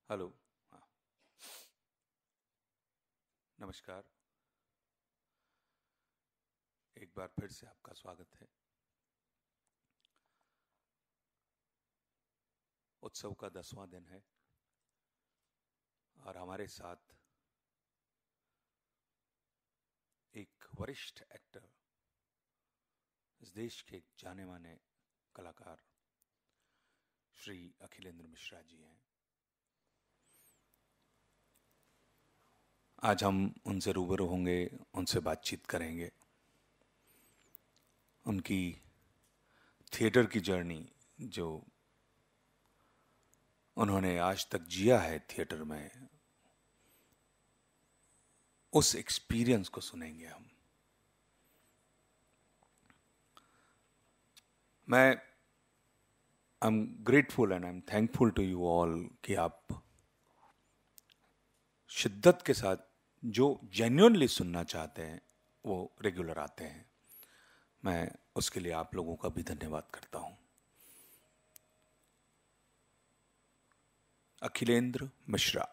Hello. हाँ, नमस्कार। एक बार फिर से आपका स्वागत है। उत्सव का 10वां दिन है और हमारे साथ एक वरिष्ठ एक्टर, इस देश के जाने माने कलाकार श्री अखिलेंद्र मिश्रा जी हैं। आज हम उनसे रूबरू होंगे, उनसे बातचीत करेंगे। उनकी थिएटर की जर्नी, जो उन्होंने आज तक जिया है थिएटर में, उस एक्सपीरियंस को सुनेंगे हम। मैं I am grateful and I am thankful to you all कि आप शिद्दत के साथ जो जेन्युइनली सुनना चाहते हैं वो रेगुलर आते हैं। मैं उसके लिए आप लोगों का भी धन्यवाद करता हूं। Akhilendra Mishra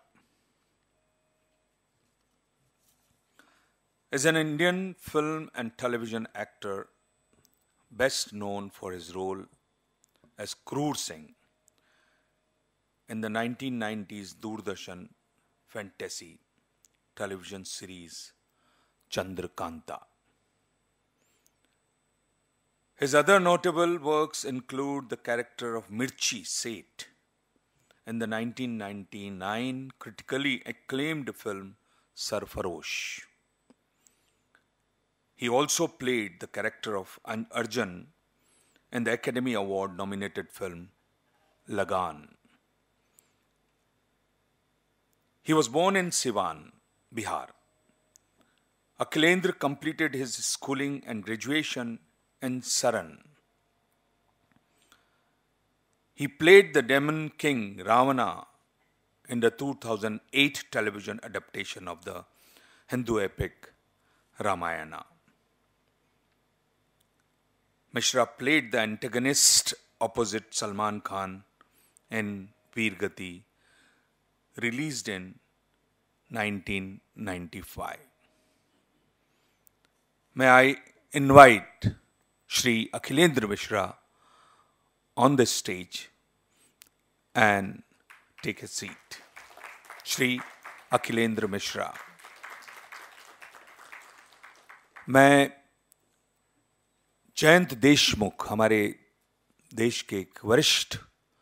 is an Indian film and television actor best known for his role as Kroor Singh in the 1990s Doordarshan fantasy television series Chandrakanta. His other notable works include the character of Mirchi Seth in the 1999 critically acclaimed film Sarfarosh. He also played the character of Arjun in the Academy Award nominated film Lagan. He was born in Siwan, Bihar. Akhilendra completed his schooling and graduation in Saran. He played the demon king Ravana in the 2008 television adaptation of the Hindu epic Ramayana. Mishra played the antagonist opposite Salman Khan in Veer Gati, released in 1995. May I invite Shri Akhilendra Mishra on the stage and take a seat. Shri Akhilendra Mishra. मैं जयंत देशमुख, हमारे देश के एक वरिष्ठ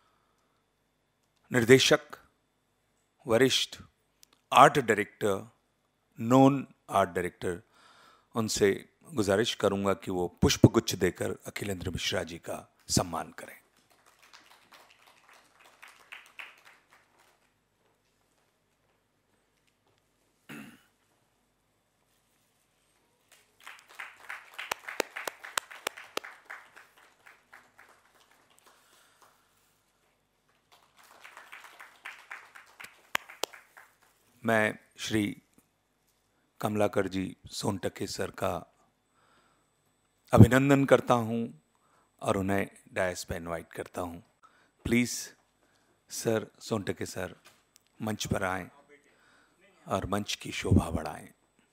निर्देशक, वरिष्ठ art director, known art director, उनसे गुजारिश करूंगा कि वो पुष्पगुच्छ देकर अखिलेंद्र मिश्रा जी का सम्मान करें। मैं श्री कमलाकर जी सोनटके सर का अभिनंदन करता हूं और उन्हें डायस पे इनवाइट करता हूं। प्लीज सर, सोनटके सर मंच पर आएं और मंच की शोभा बढ़ाएं।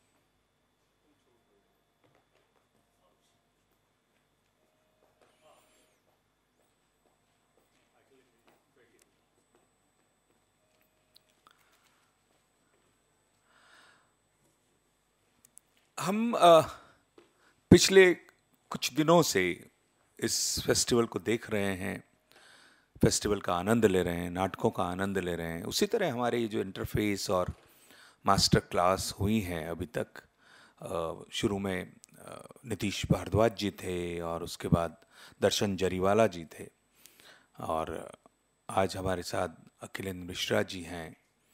हम पिछले कुछ दिनों से इस फेस्टिवल को देख रहे हैं, फेस्टिवल का आनंद ले रहे हैं, नाटकों का आनंद ले रहे हैं। उसी तरह हमारे ये जो इंटरफेस और मास्टर क्लास हुई हैं अभी तक, शुरू में नीतीश भारद्वाज जी थे और उसके बाद दर्शन जरीवाला जी थे और आज हमारे साथ अखिलेंद्र मिश्रा जी हैं।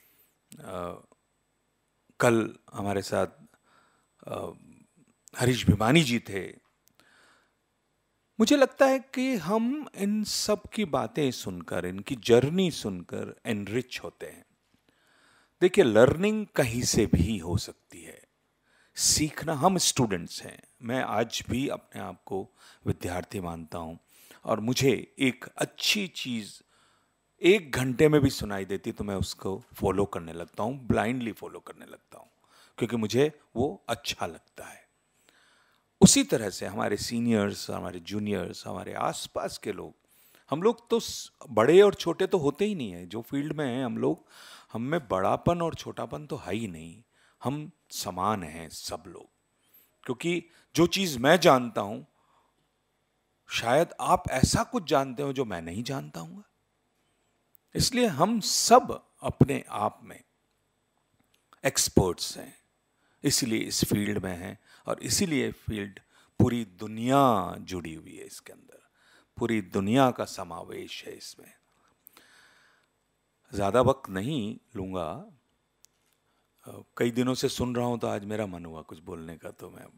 कल हमारे साथ हरीश भिमानी जी थे। मुझे लगता है कि हम इन सब की बातें सुनकर, इनकी जर्नी सुनकर एनरिच होते हैं। देखिए, लर्निंग कहीं से भी हो सकती है। सीखना, हम स्टूडेंट्स हैं, मैं आज भी अपने आप को विद्यार्थी मानता हूं और मुझे एक अच्छी चीज, 1 घंटे में भी सुनाई देती तो मैं उसको फॉलो करने लगता हूँ, ब्लाइंडली फॉलो करने लगता हूँ, क्योंकि मुझे वो अच्छा लगता है। उसी तरह से हमारे सीनियर्स, हमारे जूनियर्स, हमारे आसपास के लोग, हम लोग तो बड़े और छोटे तो होते ही नहीं है। जो फील्ड में हैं हम लोग, हम में बड़ापन और छोटापन तो है ही नहीं, हम समान हैं सब लोग। क्योंकि जो चीज़ मैं जानता हूं, शायद आप ऐसा कुछ जानते हो जो मैं नहीं जानता हूँ। इसलिए हम सब अपने आप में एक्सपर्ट्स हैं, इसीलिए इस फील्ड में हैं, और इसीलिए फील्ड पूरी दुनिया जुड़ी हुई है इसके अंदर, पूरी दुनिया का समावेश है इसमें। ज़्यादा वक्त नहीं लूँगा, कई दिनों से सुन रहा हूँ तो आज मेरा मन हुआ कुछ बोलने का, तो मैं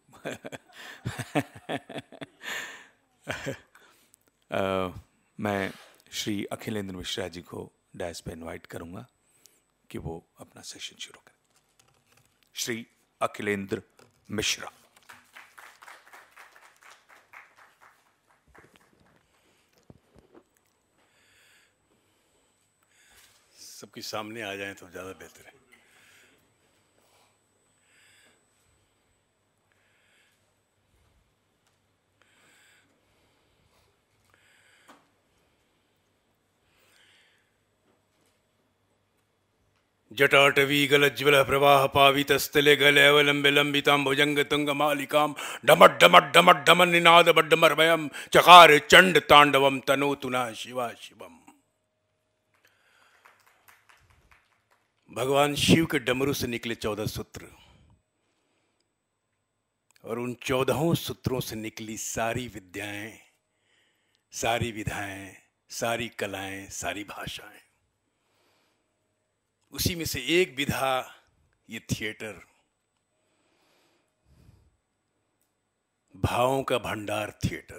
मैं श्री अखिलेंद्र मिश्रा जी को डैश पे इनवाइट करूँगा कि वो अपना सेशन शुरू करें। श्री अखिलेंद्र मिश्रा। सबके सामने आ जाएं तो ज़्यादा बेहतर है। जटाटवीगलज्ज्वल प्रवाह पावितस्थले गलयवलंबे लंबितां भुजंग तुंग मालिकां डमट डमट डमट डमन निनाद बड्डमर्भयं चकार चंड तांडवम तनोतु नः शिवा शिवम। भगवान शिव के डमरू से निकले 14 सूत्र, और उन 14 सूत्रों से निकली सारी विद्याएं, सारी विधाएं, सारी कलाएं, सारी भाषाएं। उसी में से एक विधा ये थिएटर, भावों का भंडार थिएटर,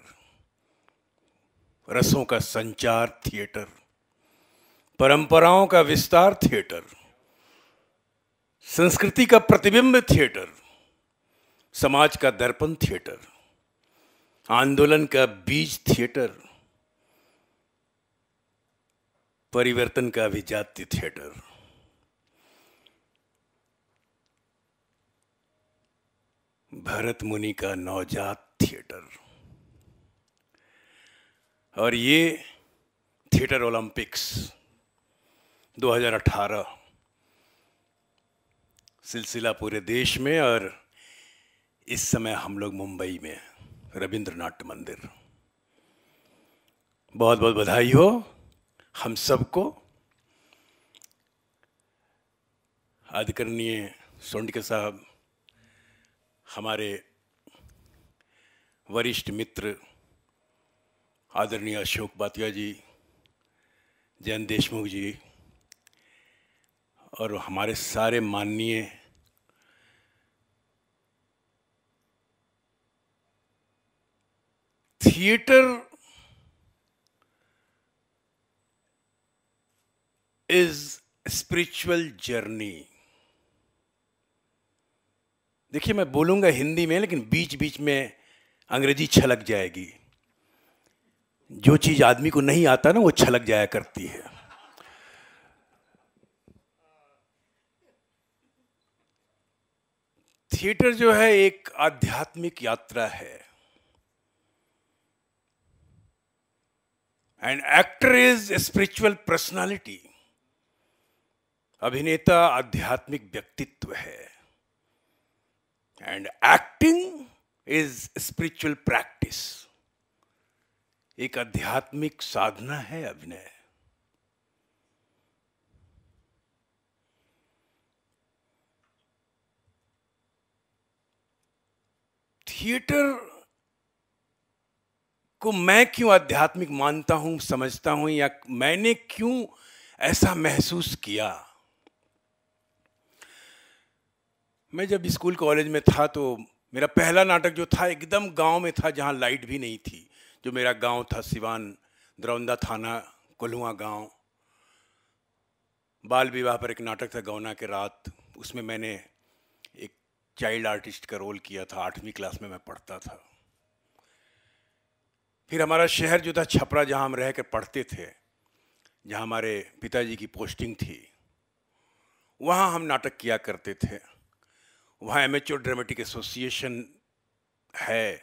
रसों का संचार थिएटर, परंपराओं का विस्तार थिएटर, संस्कृति का प्रतिबिंब थिएटर, समाज का दर्पण थिएटर, आंदोलन का बीज थिएटर, परिवर्तन का अभिजात्य थिएटर, भरत मुनि का नवजात थिएटर। और ये थिएटर ओलंपिक्स 2018 सिलसिला पूरे देश में, और इस समय हम लोग मुंबई में रविंद्र नाट्य मंदिर। बहुत बहुत बधाई हो हम सबको। आदरणीय सोंडके साहब, हमारे वरिष्ठ मित्र आदरणीय अशोक बातिया जी, जयंत देशमुख जी, और हमारे सारे माननीय थिएटर इज स्पिरिचुअल जर्नी। देखिए, मैं बोलूंगा हिंदी में, लेकिन बीच बीच में अंग्रेजी छलक जाएगी। जो चीज आदमी को नहीं आता ना, वो छलक जाया करती है। थिएटर जो है एक आध्यात्मिक यात्रा है, and actor is a spiritual personality. अभिनेता आध्यात्मिक व्यक्तित्व है, and acting is spiritual practice. एक आध्यात्मिक साधना है अभिनय। थिएटर को मैं क्यों आध्यात्मिक मानता हूं, समझता हूं, या मैंने क्यों ऐसा महसूस किया? मैं जब स्कूल कॉलेज में था तो मेरा पहला नाटक जो था एकदम गांव में था, जहां लाइट भी नहीं थी। जो मेरा गांव था सिवान, दरौंदा थाना, कोल्हुआ गांव। बाल विवाह पर एक नाटक था, गौना के रात। उसमें मैंने एक चाइल्ड आर्टिस्ट का रोल किया था। 8वीं क्लास में मैं पढ़ता था। फिर हमारा शहर जो था छपरा, जहां हम रह कर पढ़ते थे, जहाँ हमारे पिताजी की पोस्टिंग थी, वहाँ हम नाटक किया करते थे। वहाँ एमेच्योर ड्रामेटिक एसोसिएशन है,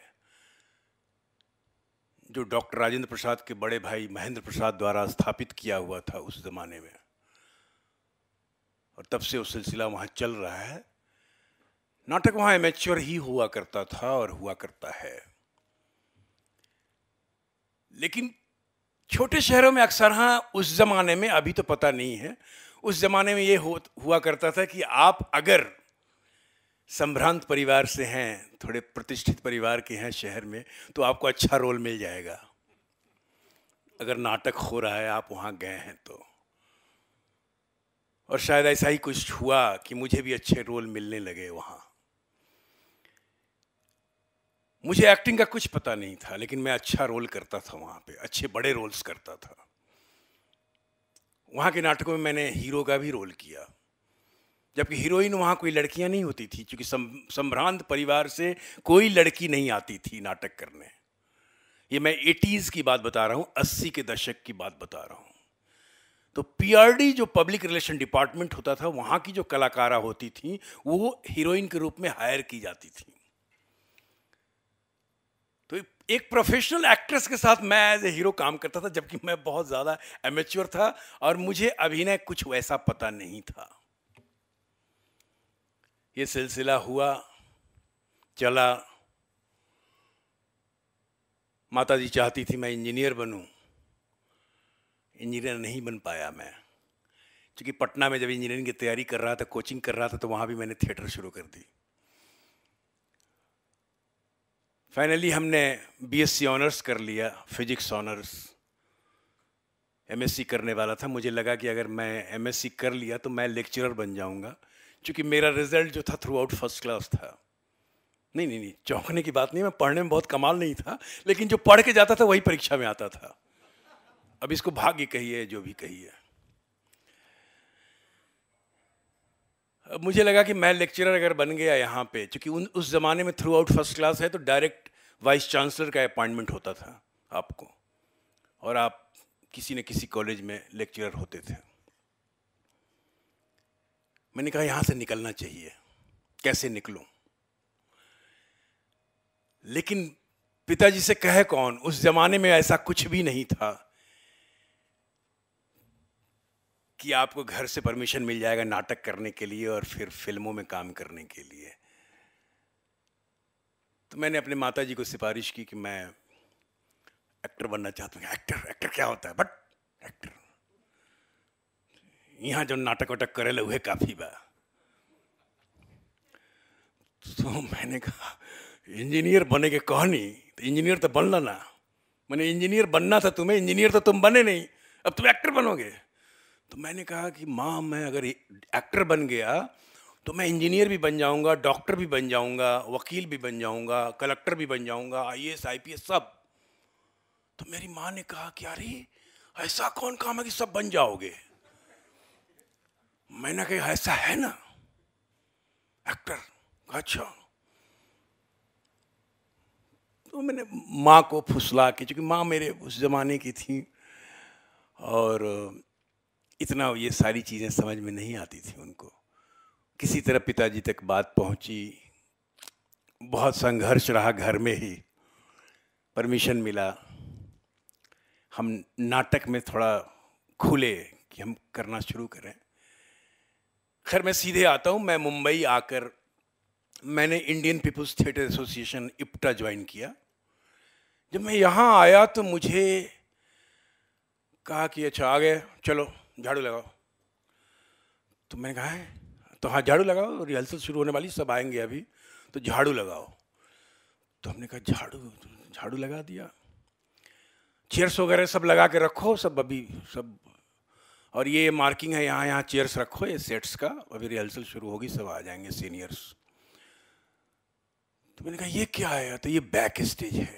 जो डॉक्टर राजेंद्र प्रसाद के बड़े भाई महेंद्र प्रसाद द्वारा स्थापित किया हुआ था उस जमाने में, और तब से वो सिलसिला वहाँ चल रहा है। नाटक वहाँ एमेच्योर ही हुआ करता था और हुआ करता है। लेकिन छोटे शहरों में अक्सर, हाँ उस जमाने में, अभी तो पता नहीं है, उस जमाने में ये हुआ करता था कि आप अगर संभ्रांत परिवार से हैं, थोड़े प्रतिष्ठित परिवार के हैं शहर में, तो आपको अच्छा रोल मिल जाएगा। अगर नाटक हो रहा है, आप वहाँ गए हैं तो। और शायद ऐसा ही कुछ हुआ कि मुझे भी अच्छे रोल मिलने लगे वहाँ। मुझे एक्टिंग का कुछ पता नहीं था, लेकिन मैं अच्छा रोल करता था वहाँ पे, अच्छे बड़े रोल्स करता था। वहाँ के नाटकों में मैंने हीरो का भी रोल किया, जबकि हीरोइन वहाँ कोई लड़कियाँ नहीं होती थी, क्योंकि संभ्रांत परिवार से कोई लड़की नहीं आती थी नाटक करने। ये मैं 80s की बात बता रहा हूँ, 80 के दशक की बात बता रहा हूँ। तो पीआरडी जो पब्लिक रिलेशन डिपार्टमेंट होता था, वहाँ की जो कलाकारा होती थी, वो हीरोइन के रूप में हायर की जाती थी। तो एक प्रोफेशनल एक्ट्रेस के साथ मैं एज ए हीरो काम करता था, जबकि मैं बहुत ज़्यादा एमेच्योर था और मुझे अभिनय कुछ वैसा पता नहीं था। ये सिलसिला हुआ, चला। माताजी चाहती थी मैं इंजीनियर बनूं, इंजीनियर नहीं बन पाया मैं, क्योंकि पटना में जब इंजीनियरिंग की तैयारी कर रहा था, कोचिंग कर रहा था, तो वहाँ भी मैंने थिएटर शुरू कर दी। फाइनली हमने बीएससी ऑनर्स कर लिया, फिजिक्स ऑनर्स। एमएससी करने वाला था, मुझे लगा कि अगर मैं एमएससी कर लिया तो मैं लेक्चरर बन जाऊंगा, क्योंकि मेरा रिजल्ट जो था थ्रू आउट फर्स्ट क्लास था। नहीं, चौंकने की बात नहीं, मैं पढ़ने में बहुत कमाल नहीं था, लेकिन जो पढ़ के जाता था वही परीक्षा में आता था। अब इसको भाग्य कहिए, जो भी कहिए। अब मुझे लगा कि मैं लेक्चरर अगर बन गया यहाँ पे, क्योंकि उस ज़माने में थ्रू आउट फर्स्ट क्लास है, तो डायरेक्ट वाइस चांसलर का अपॉइंटमेंट होता था आपको, और आप किसी न किसी कॉलेज में लेक्चरर होते थे। मैंने कहा यहाँ से निकलना चाहिए, कैसे निकलूं? लेकिन पिताजी से कहे कौन, उस जमाने में ऐसा कुछ भी नहीं था कि आपको घर से परमिशन मिल जाएगा नाटक करने के लिए और फिर फिल्मों में काम करने के लिए। तो मैंने अपने माताजी को सिफारिश की कि मैं एक्टर बनना चाहता हूँ। एक्टर क्या होता है? बट एक्टर यहाँ जो नाटक वाटक करे उहे काफी बा। तो मैंने कहा इंजीनियर बने के कहनी, तो इंजीनियर तो बनला ना। मैंने इंजीनियर बनना था तुम्हें, इंजीनियर तो तुम बने नहीं, अब तुम एक्टर बनोगे। तो मैंने कहा कि माँ, मैं अगर एक्टर बन गया तो मैं इंजीनियर भी बन जाऊंगा, डॉक्टर भी बन जाऊंगा, वकील भी बन जाऊंगा, कलेक्टर भी बन जाऊंगा, आईएएस आईपीएस सब। तो मेरी माँ ने कहा कि अरे ऐसा कौन काम है कि सब बन जाओगे? मैंने कहा ऐसा है ना एक्टर। अच्छा। तो मैंने माँ को फुसला के, क्योंकि माँ मेरे उस ज़माने की थी और इतना ये सारी चीज़ें समझ में नहीं आती थी उनको। किसी तरह पिताजी तक बात पहुँची, बहुत संघर्ष रहा, घर में ही परमिशन मिला। हम नाटक में थोड़ा खुले कि हम करना शुरू करें। खैर मैं सीधे आता हूँ, मैं मुंबई आकर मैंने Indian people's theatre association IPTA join किया। जब मैं यहाँ आया तो मुझे कहा कि अच्छा आ गए, चलो झाड़ू लगाओ। तो मैंने कहा है तो हाँ झाड़ू लगाओ, रिहर्सल शुरू होने वाली, सब आएंगे अभी, तो झाड़ू लगाओ। तो हमने कहा झाड़ू लगा दिया, चेयर्स वगैरह सब लगा के रखो, सब अभी सब, और ये मार्किंग है यहाँ चेयर्स रखो, ये सेट्स का, अभी रिहर्सल शुरू होगी, सब आ जाएंगे सीनियर्स। तो मैंने कहा ये क्या है? तो ये बैक स्टेज है।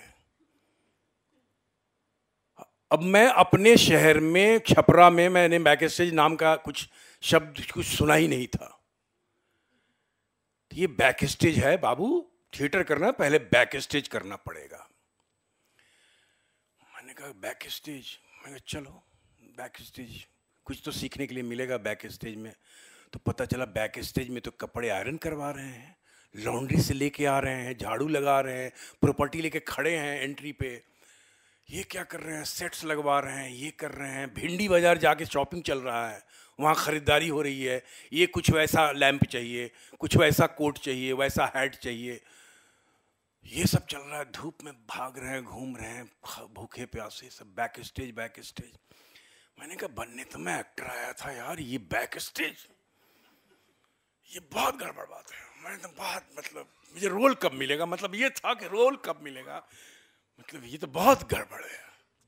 अब मैं अपने शहर में छपरा में मैंने बैक स्टेज नाम का कुछ शब्द कुछ सुना ही नहीं था। तो ये बैक स्टेज है बाबू, थिएटर करना पहले बैक स्टेज करना पड़ेगा। मैंने कहा बैक स्टेज, मैंने कहा चलो बैक स्टेज कुछ तो सीखने के लिए मिलेगा बैक स्टेज में। तो पता चला बैक स्टेज में तो कपड़े आयरन करवा रहे हैं, लॉन्ड्री से लेके आ रहे हैं, झाड़ू लगा रहे हैं, प्रॉपर्टी लेके खड़े हैं एंट्री पे। ये क्या कर रहे हैं, सेट्स लगवा रहे हैं, ये कर रहे हैं, भिंडी बाजार जाके शॉपिंग चल रहा है, वहाँ ख़रीदारी हो रही है, ये कुछ वैसा लैंप चाहिए, कुछ वैसा कोट चाहिए, वैसा हैट चाहिए, ये सब चल रहा है। धूप में भाग रहे हैं, घूम रहे हैं, भूखे प्यासे सब। Back stage back stage. मैंने कहा बनने तो मैं एक्टर आया था यार, ये बैक स्टेज, ये बहुत गड़बड़ बात है। मैंने तो बहुत, मतलब मुझे रोल कब मिलेगा, मतलब ये था कि रोल कब मिलेगा, मतलब ये तो बहुत गड़बड़ है।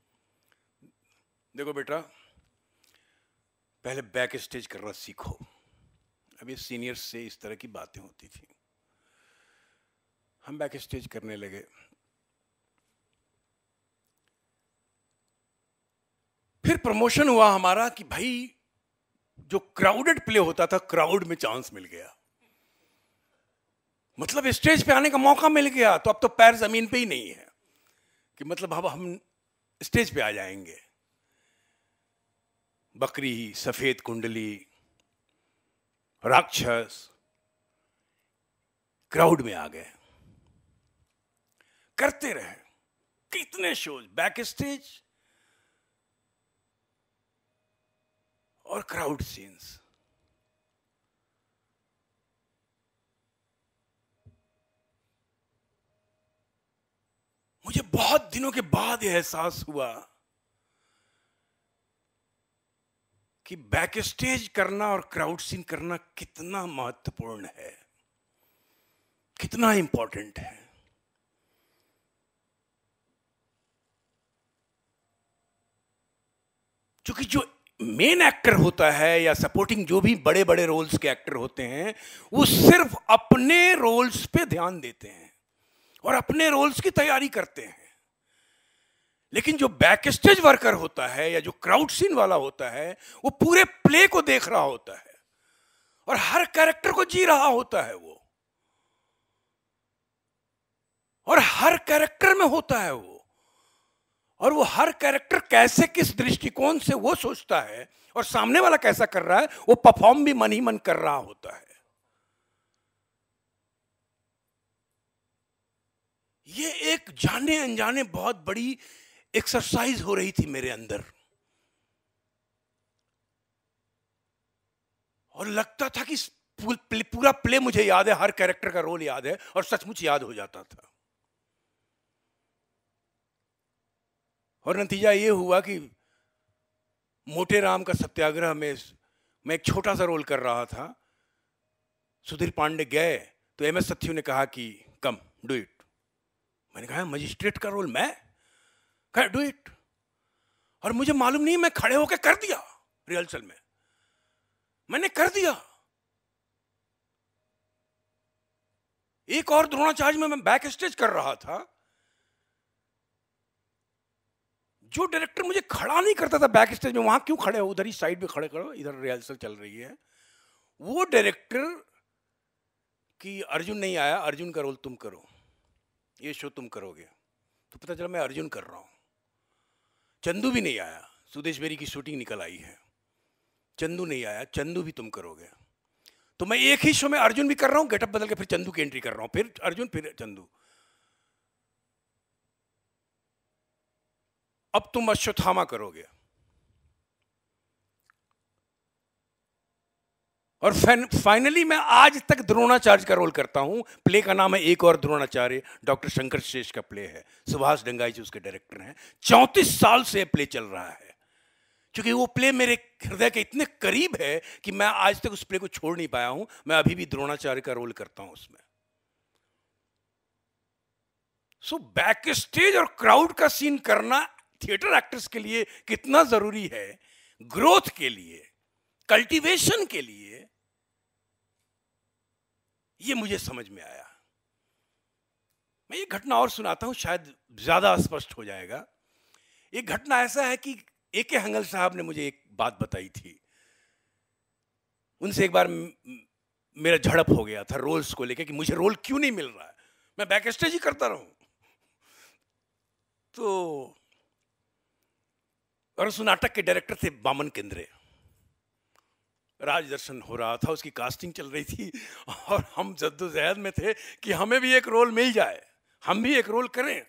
देखो बेटा, पहले बैक स्टेज करना सीखो। अब ये सीनियर्स से इस तरह की बातें होती थी। हम बैक स्टेज करने लगे। फिर प्रमोशन हुआ हमारा कि भाई जो क्राउडेड प्ले होता था, क्राउड में चांस मिल गया, मतलब स्टेज पे आने का मौका मिल गया। तो अब तो पैर जमीन पे ही नहीं है कि मतलब अब हम स्टेज पे आ जाएंगे। बकरी, सफेद कुंडली, राक्षस क्राउड में आ गए। करते रहे कितने शोज, बैक स्टेज और क्राउड सीन्स। मुझे बहुत दिनों के बाद यह एहसास हुआ कि बैक स्टेज करना और क्राउड सीन करना कितना महत्वपूर्ण है, कितना इंपॉर्टेंट है। क्योंकि जो मेन एक्टर होता है या सपोर्टिंग जो भी बड़े बड़े रोल्स के एक्टर होते हैं, वो सिर्फ अपने रोल्स पे ध्यान देते हैं और अपने रोल्स की तैयारी करते हैं। लेकिन जो बैक स्टेज वर्कर होता है या जो क्राउड सीन वाला होता है, वो पूरे प्ले को देख रहा होता है और हर कैरेक्टर को जी रहा होता है वो, और हर कैरेक्टर में होता है वो, और वो हर कैरेक्टर कैसे, किस दृष्टिकोण से वो सोचता है और सामने वाला कैसा कर रहा है, वो परफॉर्म भी मन ही मन कर रहा होता है। ये एक जाने अनजाने बहुत बड़ी एक्सरसाइज हो रही थी मेरे अंदर, और लगता था कि पूरा प्ले मुझे याद है, हर कैरेक्टर का रोल याद है, और सचमुच याद हो जाता था। और नतीजा ये हुआ कि मोटे राम का सत्याग्रह में मैं एक छोटा सा रोल कर रहा था। सुधीर पांडे गए तो एम एस सत्यू ने कहा कि कम डू इट। मैंने कहा मजिस्ट्रेट का रोल मैं, कहा डू इट। और मुझे मालूम नहीं, मैं खड़े होकर कर दिया। रिहर्सल में मैंने कर दिया। एक और द्रोणाचार्य में मैं बैक स्टेज कर रहा था। जो डायरेक्टर मुझे खड़ा नहीं करता था बैक स्टेज में, वहां क्यों खड़े हो, उधर ही साइड में खड़े करो, इधर रिहर्सल चल रही है, वो डायरेक्टर कि अर्जुन नहीं आया, अर्जुन का रोल तुम करो, ये शो तुम करोगे। तो पता चला मैं अर्जुन कर रहा हूं। चंदू भी नहीं आया, सुदेश बेरी की शूटिंग निकल आई है, चंदू नहीं आया, चंदू भी तुम करोगे। तो मैं एक ही शो में अर्जुन भी कर रहा हूं, गेटअप बदल के फिर चंदू की एंट्री कर रहा हूं, फिर अर्जुन फिर चंदू। अब तुम अश्वत्थामा करोगे। और फाइनली मैं आज तक द्रोणाचार्य का रोल करता हूं। प्ले का नाम है एक और द्रोणाचार्य, डॉक्टर शंकर शेष का प्ले है, सुभाष डंगाई जी उसके डायरेक्टर हैं। 34 साल से प्ले चल रहा है, क्योंकि वो प्ले मेरे हृदय के इतने करीब है कि मैं आज तक उस प्ले को छोड़ नहीं पाया हूं। मैं अभी भी द्रोणाचार्य का रोल करता हूं उसमें। सो बैक स्टेज और क्राउड का सीन करना थिएटर एक्टर्स के लिए कितना जरूरी है, ग्रोथ के लिए, कल्टीवेशन के लिए, ये मुझे समझ में आया। मैं ये घटना और सुनाता हूं, शायद ज्यादा स्पष्ट हो जाएगा। एक घटना ऐसा है कि ए.के. हंगल साहब ने मुझे एक बात बताई थी। उनसे एक बार मेरा झड़प हो गया था रोल्स को लेकर कि मुझे रोल क्यों नहीं मिल रहा है, मैं बैक स्टेज ही करता रहूं। तो और उस नाटक के डायरेक्टर थे बामन केंद्रे। राजदर्शन हो रहा था, उसकी कास्टिंग चल रही थी और हम जद्दोजहद में थे कि हमें भी एक रोल मिल जाए, हम भी एक रोल करें।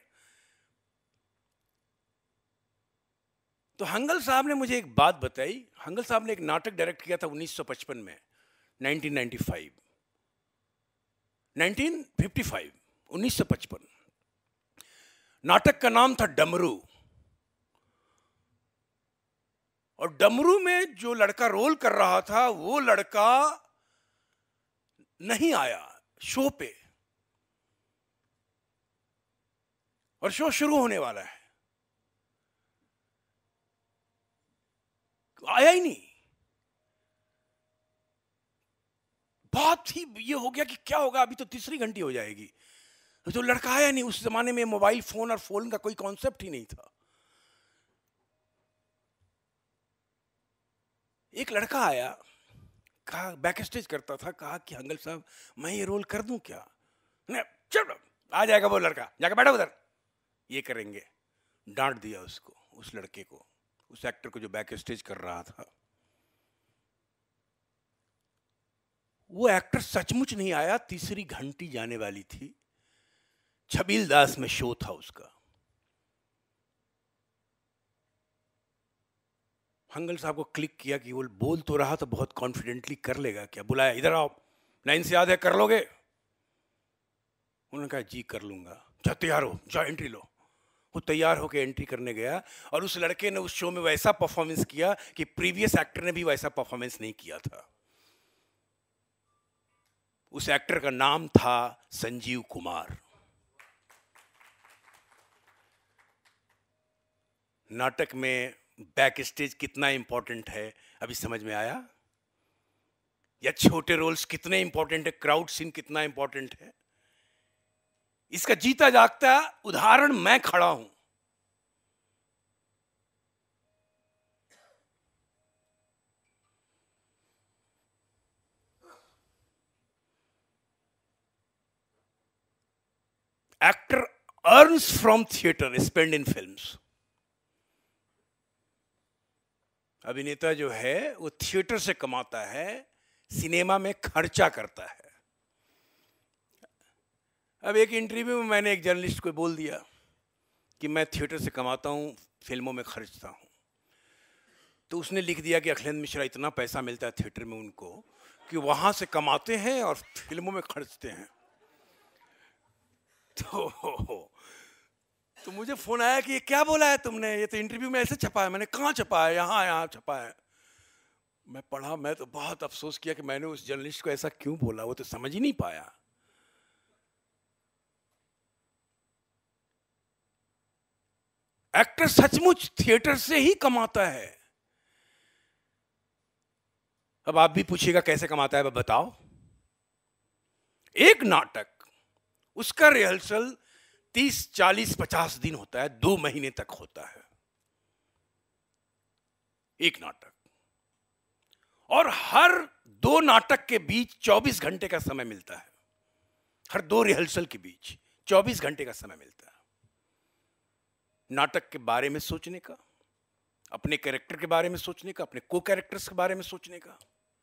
तो हंगल साहब ने मुझे एक बात बताई। हंगल साहब ने एक नाटक डायरेक्ट किया था 1955 में, 1955 नाटक का नाम था डमरू। और डमरू में जो लड़का रोल कर रहा था वो लड़का नहीं आया शो पे, और शो शुरू होने वाला है, आया ही नहीं। बहुत ही ये हो गया कि क्या होगा, अभी तो तीसरी घंटी हो जाएगी, तो लड़का आया नहीं। उस जमाने में मोबाइल फोन और फोन का कोई कॉन्सेप्ट ही नहीं था। एक लड़का आया, कहा, बैक स्टेज करता था, कहा कि हंगल साहब मैं ये रोल कर दूं क्या? नहीं, चलो आ जाएगा वो लड़का, जाकर बैठो उधर, ये करेंगे। डांट दिया उसको, उस लड़के को, उस एक्टर को जो बैक स्टेज कर रहा था। वो एक्टर सचमुच नहीं आया। तीसरी घंटी जाने वाली थी, छबील दास में शो था उसका। हंगल साहब को क्लिक किया कि वो बोल तो रहा था बहुत कॉन्फिडेंटली, कर लेगा क्या? बुलाया, इधर आओ, लाइन से याद है, कर लोगे? उन्होंने कहा जी कर लूंगा। जा तैयार हो, जा एंट्री लो। वो तैयार होकर एंट्री करने गया और उस लड़के ने उस शो में वैसा परफॉर्मेंस किया कि प्रीवियस एक्टर ने भी वैसा परफॉर्मेंस नहीं किया था। उस एक्टर का नाम था संजीव कुमार। नाटक में बैक स्टेज कितना इंपॉर्टेंट है अभी समझ में आया? या छोटे रोल्स कितने इंपॉर्टेंट है, क्राउड सीन कितना इंपॉर्टेंट है? इसका जीता जागता उदाहरण मैं खड़ा हूं। Actor earns from theatre, spend in films. अभिनेता जो है वो थिएटर से कमाता है, सिनेमा में खर्चा करता है। अब एक इंटरव्यू में मैंने एक जर्नलिस्ट को बोल दिया कि मैं थिएटर से कमाता हूँ, फिल्मों में खर्चता हूँ। तो उसने लिख दिया कि अखिलेंद्र मिश्रा इतना पैसा मिलता है थिएटर में उनको कि वहाँ से कमाते हैं और फिल्मों में खर्चते हैं। तो मुझे फ़ोन आया कि ये क्या बोला है तुमने, ये तो इंटरव्यू में ऐसे छपा है। मैंने कहाँ छपा है? यहाँ छपा है। मैं पढ़ा, मैं तो बहुत अफसोस किया कि मैंने उस जर्नलिस्ट को ऐसा क्यों बोला, वो तो समझ ही नहीं पाया। एक्टर सचमुच थिएटर से ही कमाता है। अब आप भी पूछिएगा कैसे कमाता है, बताओ। एक नाटक, उसका रिहर्सल 30, 40, 50 दिन होता है, 2 महीने तक होता है एक नाटक। और हर 2 नाटक के बीच 24 घंटे का समय मिलता है। हर 2 रिहर्सल के बीच 24 घंटे का समय मिलता है नाटक के बारे में सोचने का, अपने कैरेक्टर के बारे में सोचने का, अपने को कैरेक्टर्स के बारे में सोचने का।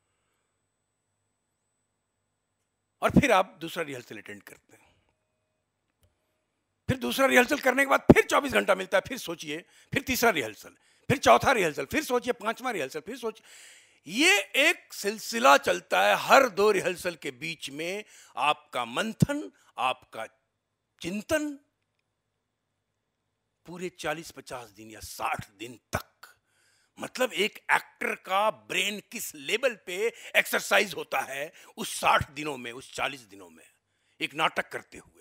और फिर आप दूसरा रिहर्सल अटेंड करते हैं। फिर दूसरा रिहर्सल करने के बाद फिर 24 घंटा मिलता है, फिर सोचिए, फिर तीसरा रिहर्सल, फिर चौथा रिहर्सल, फिर सोचिए 5वां रिहर्सल, फिर सोचिए। ये एक सिलसिला चलता है। हर 2 रिहर्सल के बीच में आपका मंथन, आपका चिंतन पूरे 40-50 दिन या 60 दिन तक। मतलब एक एक्टर का ब्रेन किस लेवल पे एक्सरसाइज होता है उस 60 दिनों में, उस 40 दिनों में, एक नाटक करते हुए।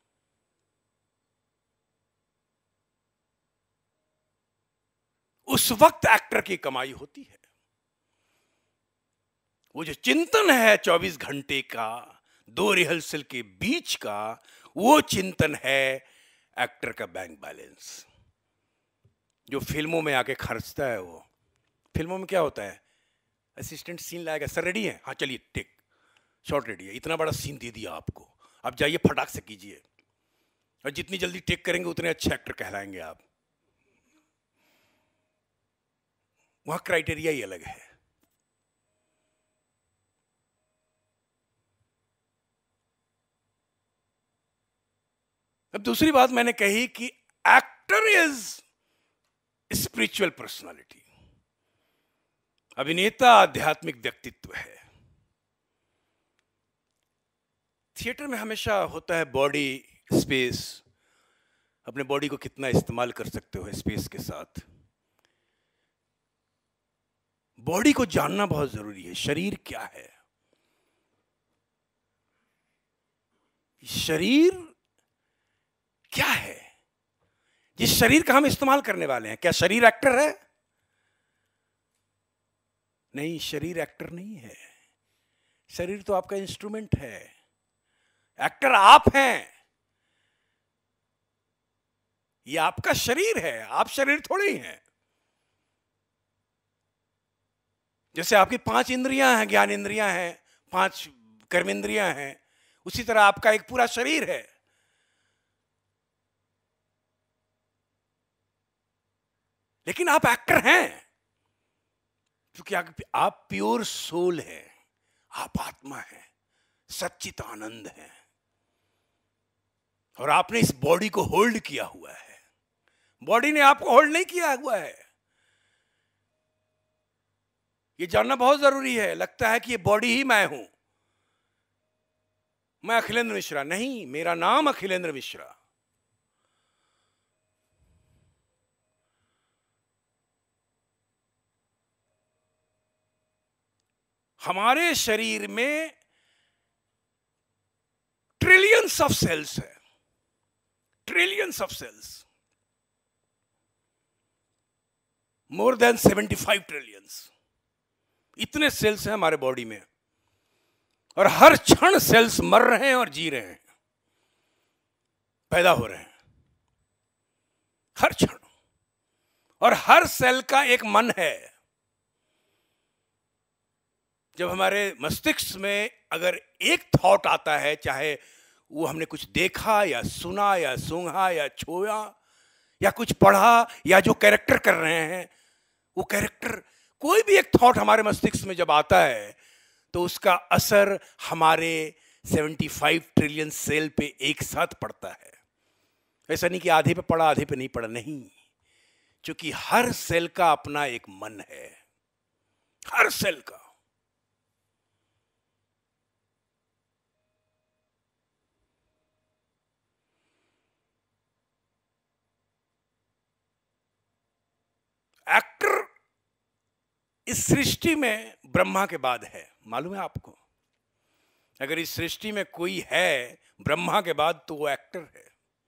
उस वक्त एक्टर की कमाई होती है। वो जो चिंतन है 24 घंटे का, 2 रिहर्सल के बीच का, वो चिंतन है एक्टर का बैंक बैलेंस, जो फिल्मों में आके खर्चता है। वो फिल्मों में क्या होता है, असिस्टेंट सीन लाएगा, सर रेडी है, हाँ चलिए टेक, शॉट रेडी है, इतना बड़ा सीन दे दिया आपको, आप जाइए फटाक से कीजिए, और जितनी जल्दी टेक करेंगे उतने अच्छे एक्टर कहलाएंगे आप। वहां क्राइटेरिया ही अलग है। अब दूसरी बात मैंने कही कि एक्टर इज स्पिरिचुअल पर्सनालिटी, अभिनेता आध्यात्मिक व्यक्तित्व है। थिएटर में हमेशा होता है बॉडी स्पेस, अपने बॉडी को कितना इस्तेमाल कर सकते हो स्पेस के साथ। बॉडी को जानना बहुत जरूरी है। शरीर क्या है, शरीर क्या है, जिस शरीर का हम इस्तेमाल करने वाले हैं, क्या शरीर एक्टर है? नहीं, शरीर एक्टर नहीं है। शरीर तो आपका इंस्ट्रूमेंट है, एक्टर आप हैं। ये आपका शरीर है, आप शरीर थोड़े ही हैं। जैसे आपकी 5 इंद्रियां हैं, ज्ञान इंद्रियां हैं, 5 कर्मेंद्रियां हैं, उसी तरह आपका एक पूरा शरीर है। लेकिन आप एक्टर हैं क्योंकि आप प्योर सोल हैं, आप आत्मा हैं, सच्चित आनंद है, और आपने इस बॉडी को होल्ड किया हुआ है। बॉडी ने आपको होल्ड नहीं किया हुआ है। ये जानना बहुत जरूरी है। लगता है कि ये बॉडी ही मैं हूं, मैं अखिलेंद्र मिश्रा नहीं, मेरा नाम अखिलेंद्र मिश्रा। हमारे शरीर में ट्रिलियंस ऑफ सेल्स है, trillions of cells, more than 75 trillions. इतने सेल्स हैं हमारे बॉडी में, और हर क्षण सेल्स मर रहे हैं और जी रहे हैं, पैदा हो रहे हैं हर क्षण। और हर सेल का एक मन है। जब हमारे मस्तिष्क में अगर एक थॉट आता है, चाहे वो हमने कुछ देखा या सुना या सूंघा या छुआ या कुछ पढ़ा या जो कैरेक्टर कर रहे हैं, वो कैरेक्टर, कोई भी एक थॉट हमारे मस्तिष्क में जब आता है तो उसका असर हमारे 75 ट्रिलियन सेल पे एक साथ पड़ता है। ऐसा नहीं कि आधे पे पड़ा आधे पे नहीं पड़ा, नहीं, क्योंकि हर सेल का अपना एक मन है, हर सेल का। एक्टर इस सृष्टि में ब्रह्मा के बाद है, मालूम है आपको? अगर इस सृष्टि में कोई है ब्रह्मा के बाद तो वो एक्टर है।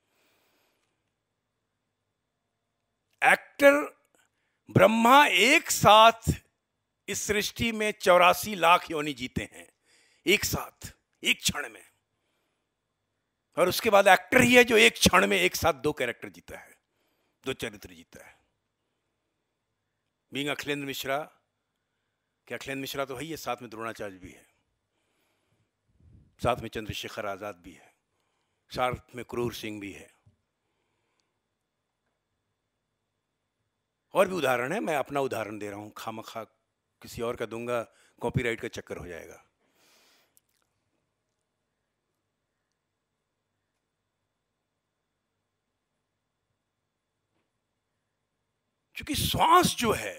एक्टर ब्रह्मा एक साथ इस सृष्टि में 84 लाख योनि जीते हैं, एक साथ, एक क्षण में। और उसके बाद एक्टर ही है जो एक क्षण में एक साथ 2 कैरेक्टर जीता है, 2 चरित्र जीता है। बीइंग अखिलेंद्र मिश्रा, क्या अखिलेंद्र मिश्रा तो है ही है, साथ में द्रोणाचार्य भी है, साथ में चंद्रशेखर आजाद भी है, साथ में क्रूर सिंह भी है, और भी उदाहरण है। मैं अपना उदाहरण दे रहा हूं, खामखा किसी और का दूंगा, कॉपीराइट का चक्कर हो जाएगा। क्योंकि श्वास जो है,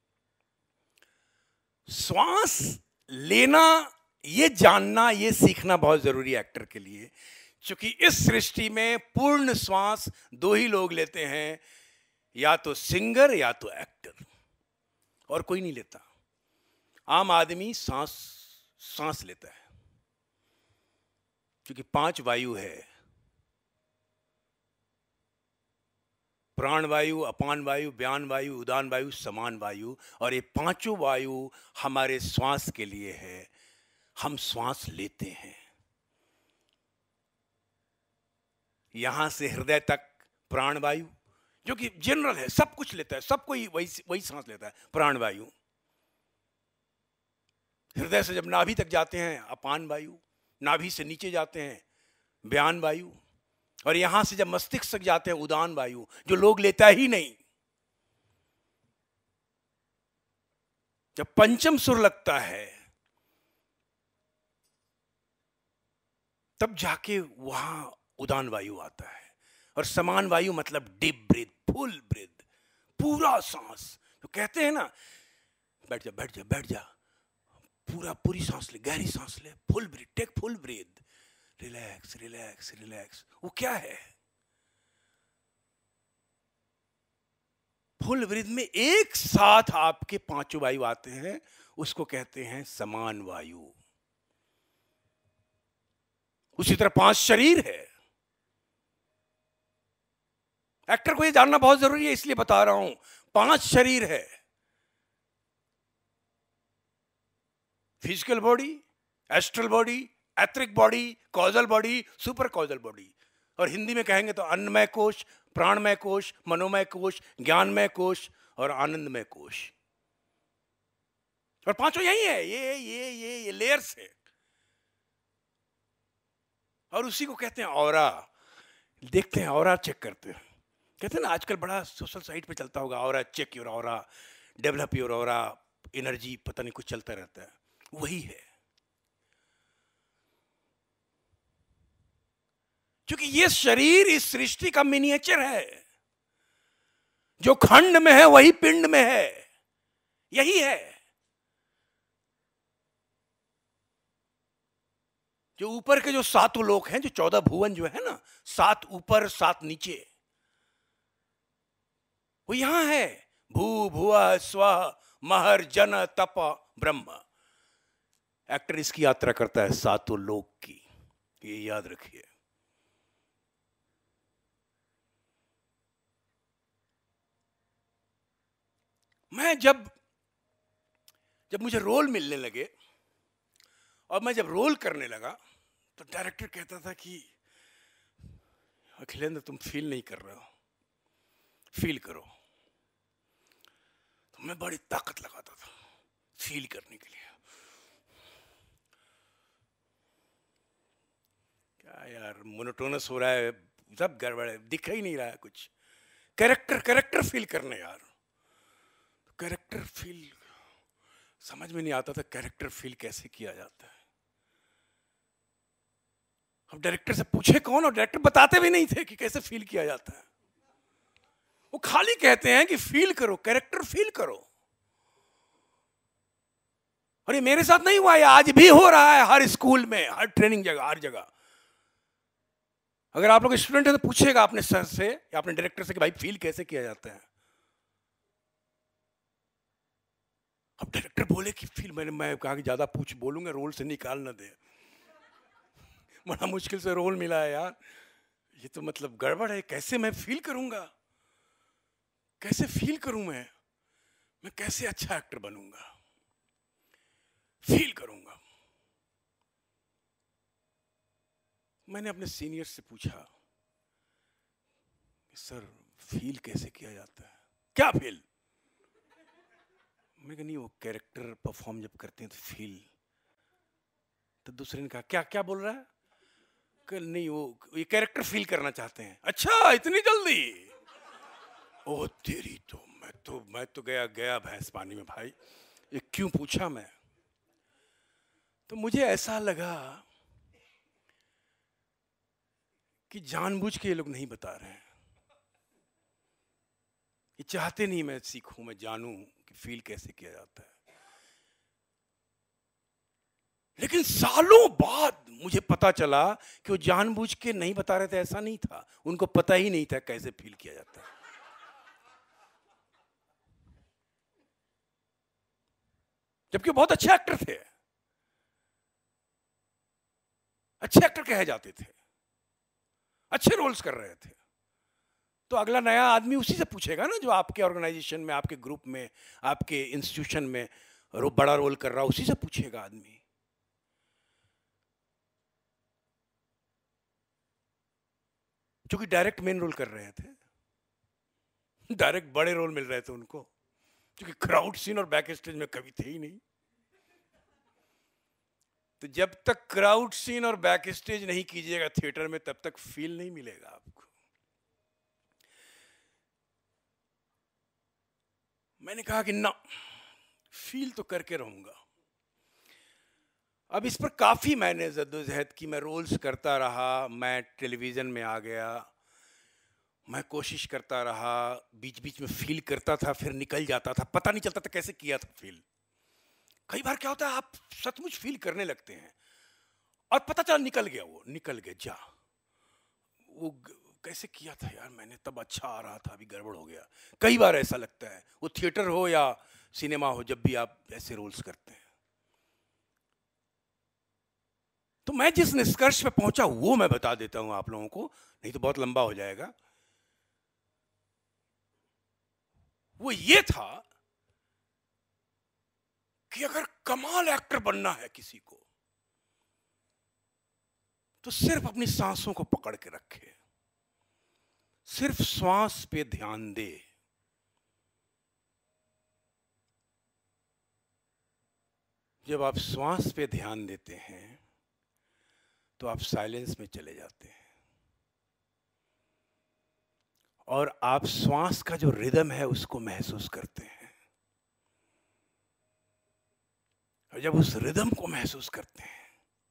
श्वास लेना, ये जानना, ये सीखना बहुत जरूरी है एक्टर के लिए। क्योंकि इस सृष्टि में पूर्ण श्वास 2 ही लोग लेते हैं, या तो सिंगर या तो एक्टर, और कोई नहीं लेता। आम आदमी सांस लेता है, क्योंकि 5 वायु है, प्राण वायु, अपान वायु, व्यान वायु, उदान वायु, समान वायु, और ये 5 वायु हमारे श्वास के लिए है। हम श्वास लेते हैं, यहां से हृदय तक प्राण वायु, जो कि जनरल है, सब कुछ लेता है, सब कोई वही सांस लेता है, प्राण वायु। हृदय से जब नाभि तक जाते हैं अपान वायु, नाभि से नीचे जाते हैं व्यान वायु, और यहां से जब मस्तिष्क तक जाते हैं उदान वायु, जो लोग लेता ही नहीं। जब पंचम सुर लगता है तब जाके वहां उदान वायु आता है। और समान वायु मतलब डीप ब्रीथ, फुल ब्रीथ, पूरा सांस। तो कहते हैं ना, बैठ जा बैठ जा बैठ जा, पूरी सांस ले, गहरी सांस ले, full breath, take full breath, relax relax relax. वो क्या है? फुल ब्रीथ में एक साथ आपके पांचों वायु आते हैं, उसको कहते हैं समान वायु। उसी तरह 5 शरीर है। एक्टर को ये जानना बहुत जरूरी है, इसलिए बता रहा हूं। 5 शरीर है। Physical body, astral body, etheric body, causal body, super causal body. और हिंदी में कहेंगे तो अन्नमय कोश, प्राणमय कोश, मनोमय कोश, ज्ञानमय कोश और आनंदमय कोश। और पांचों यही है, ये लेयर्स है। और उसी को कहते हैं ऑरा। देखते हैं, ऑरा चेक करते हैं। कहते हैं ना, आजकल बड़ा सोशल साइट पे चलता होगा, aura check your aura, develop your aura, energy, पता नहीं कुछ चलता रहता है। वही है, क्योंकि ये शरीर इस सृष्टि का मिनिएचर है। जो खंड में है वही पिंड में है, यही है। जो ऊपर के जो 7 लोक हैं, जो 14 भुवन जो है ना, 7 ऊपर 7 नीचे, वो यहां है। भू भुआ स्व महर जन तप ब्रह्म। एक्टर इसकी यात्रा करता है 7 लोक की, ये याद रखिए। मैं जब मुझे रोल मिलने लगे और मैं जब रोल करने लगा तो डायरेक्टर कहता था कि अखिलेंद्र तुम फील नहीं कर रहे हो, फील करो। तो मैं बड़ी ताकत लगाता था फील करने के लिए। क्या यार, मोनोटोनस हो रहा है, सब गड़बड़ है, दिख ही नहीं रहा है कुछ। कैरेक्टर फील करने यार। कैरेक्टर फील समझ में नहीं आता था, कैरेक्टर फील कैसे किया जाता है। अब डायरेक्टर से पूछे कौन, और डायरेक्टर बताते भी नहीं थे कि कैसे फील किया जाता है। वो खाली कहते हैं कि फील करो, कैरेक्टर फील करो। और ये मेरे साथ नहीं हुआ, ये आज भी हो रहा है हर स्कूल में, हर ट्रेनिंग जगह, हर जगह। अगर आप लोग स्टूडेंट हैं तो पूछेगा अपने सर से या अपने डायरेक्टर से कि भाई फील कैसे किया जाता है। अब डायरेक्टर बोले कि फील, मैं कहा कि ज्यादा बोलूंगा रोल से निकाल ना दे। बड़ा मुश्किल से रोल मिला है यार, ये तो मतलब गड़बड़ है। कैसे मैं फील करूंगा, कैसे फील करूं मैं कैसे अच्छा एक्टर बनूंगा, फील करूंगा। मैंने अपने सीनियर से पूछा, सर फील कैसे किया जाता है, क्या फील? मैं कहा नहीं, वो कैरेक्टर परफॉर्म जब करते हैं तो फील। तो दूसरे ने कहा क्या क्या बोल रहा है? कि नहीं, वो ये कैरेक्टर फील करना चाहते हैं। अच्छा, इतनी जल्दी? ओ तेरी, तो मैं तो गया भैंस पानी में भाई। ये क्यों पूछा मैं? तो मुझे ऐसा लगा कि जानबूझ के ये लोग नहीं बता रहे हैं। ये चाहते नहीं मैं सीखूं, मैं जानूं कि फील कैसे किया जाता है। लेकिन सालों बाद मुझे पता चला कि वो जानबूझ के नहीं बता रहे थे, ऐसा नहीं था। उनको पता ही नहीं था कैसे फील किया जाता है। जबकि बहुत अच्छे एक्टर थे, अच्छे एक्टर कहे जाते थे, अच्छे रोल्स कर रहे थे। तो अगला नया आदमी उसी से पूछेगा ना, जो आपके ऑर्गेनाइजेशन में, आपके ग्रुप में, आपके इंस्टीट्यूशन में बड़ा रोल कर रहा, उसी से पूछेगा आदमी। क्योंकि डायरेक्ट मेन रोल कर रहे थे, डायरेक्ट बड़े रोल मिल रहे थे उनको, क्योंकि क्राउड सीन और बैक स्टेज में कभी थे ही नहीं। तो जब तक क्राउड सीन और बैक स्टेज नहीं कीजिएगा थिएटर में, तब तक फील नहीं मिलेगा आपको। मैंने कहा कि ना, फील तो करके रहूंगा। अब इस पर काफ़ी मैंने जद्दोजहद की, मैं रोल्स करता रहा, मैं टेलीविज़न में आ गया, मैं कोशिश करता रहा, बीच बीच में फील करता था, फिर निकल जाता था, पता नहीं चलता था कैसे किया था फील। कई बार क्या होता है, आप सचमुच फील करने लगते हैं और पता चला निकल गया, वो निकल गया, जा वो कैसे किया था यार मैंने, तब अच्छा आ रहा था, अभी गड़बड़ हो गया। कई बार ऐसा लगता है, वो थिएटर हो या सिनेमा हो, जब भी आप ऐसे रोल्स करते हैं। तो मैं जिस निष्कर्ष पे पहुंचा वो मैं बता देता हूं आप लोगों को, नहीं तो बहुत लंबा हो जाएगा। वो ये था कि अगर कमाल एक्टर बनना है किसी को, तो सिर्फ अपनी सांसों को पकड़ के रखे, सिर्फ श्वास पे ध्यान दे। जब आप श्वास पे ध्यान देते हैं तो आप साइलेंस में चले जाते हैं और आप श्वास का जो रिदम है उसको महसूस करते हैं। और जब उस रिदम को महसूस करते हैं,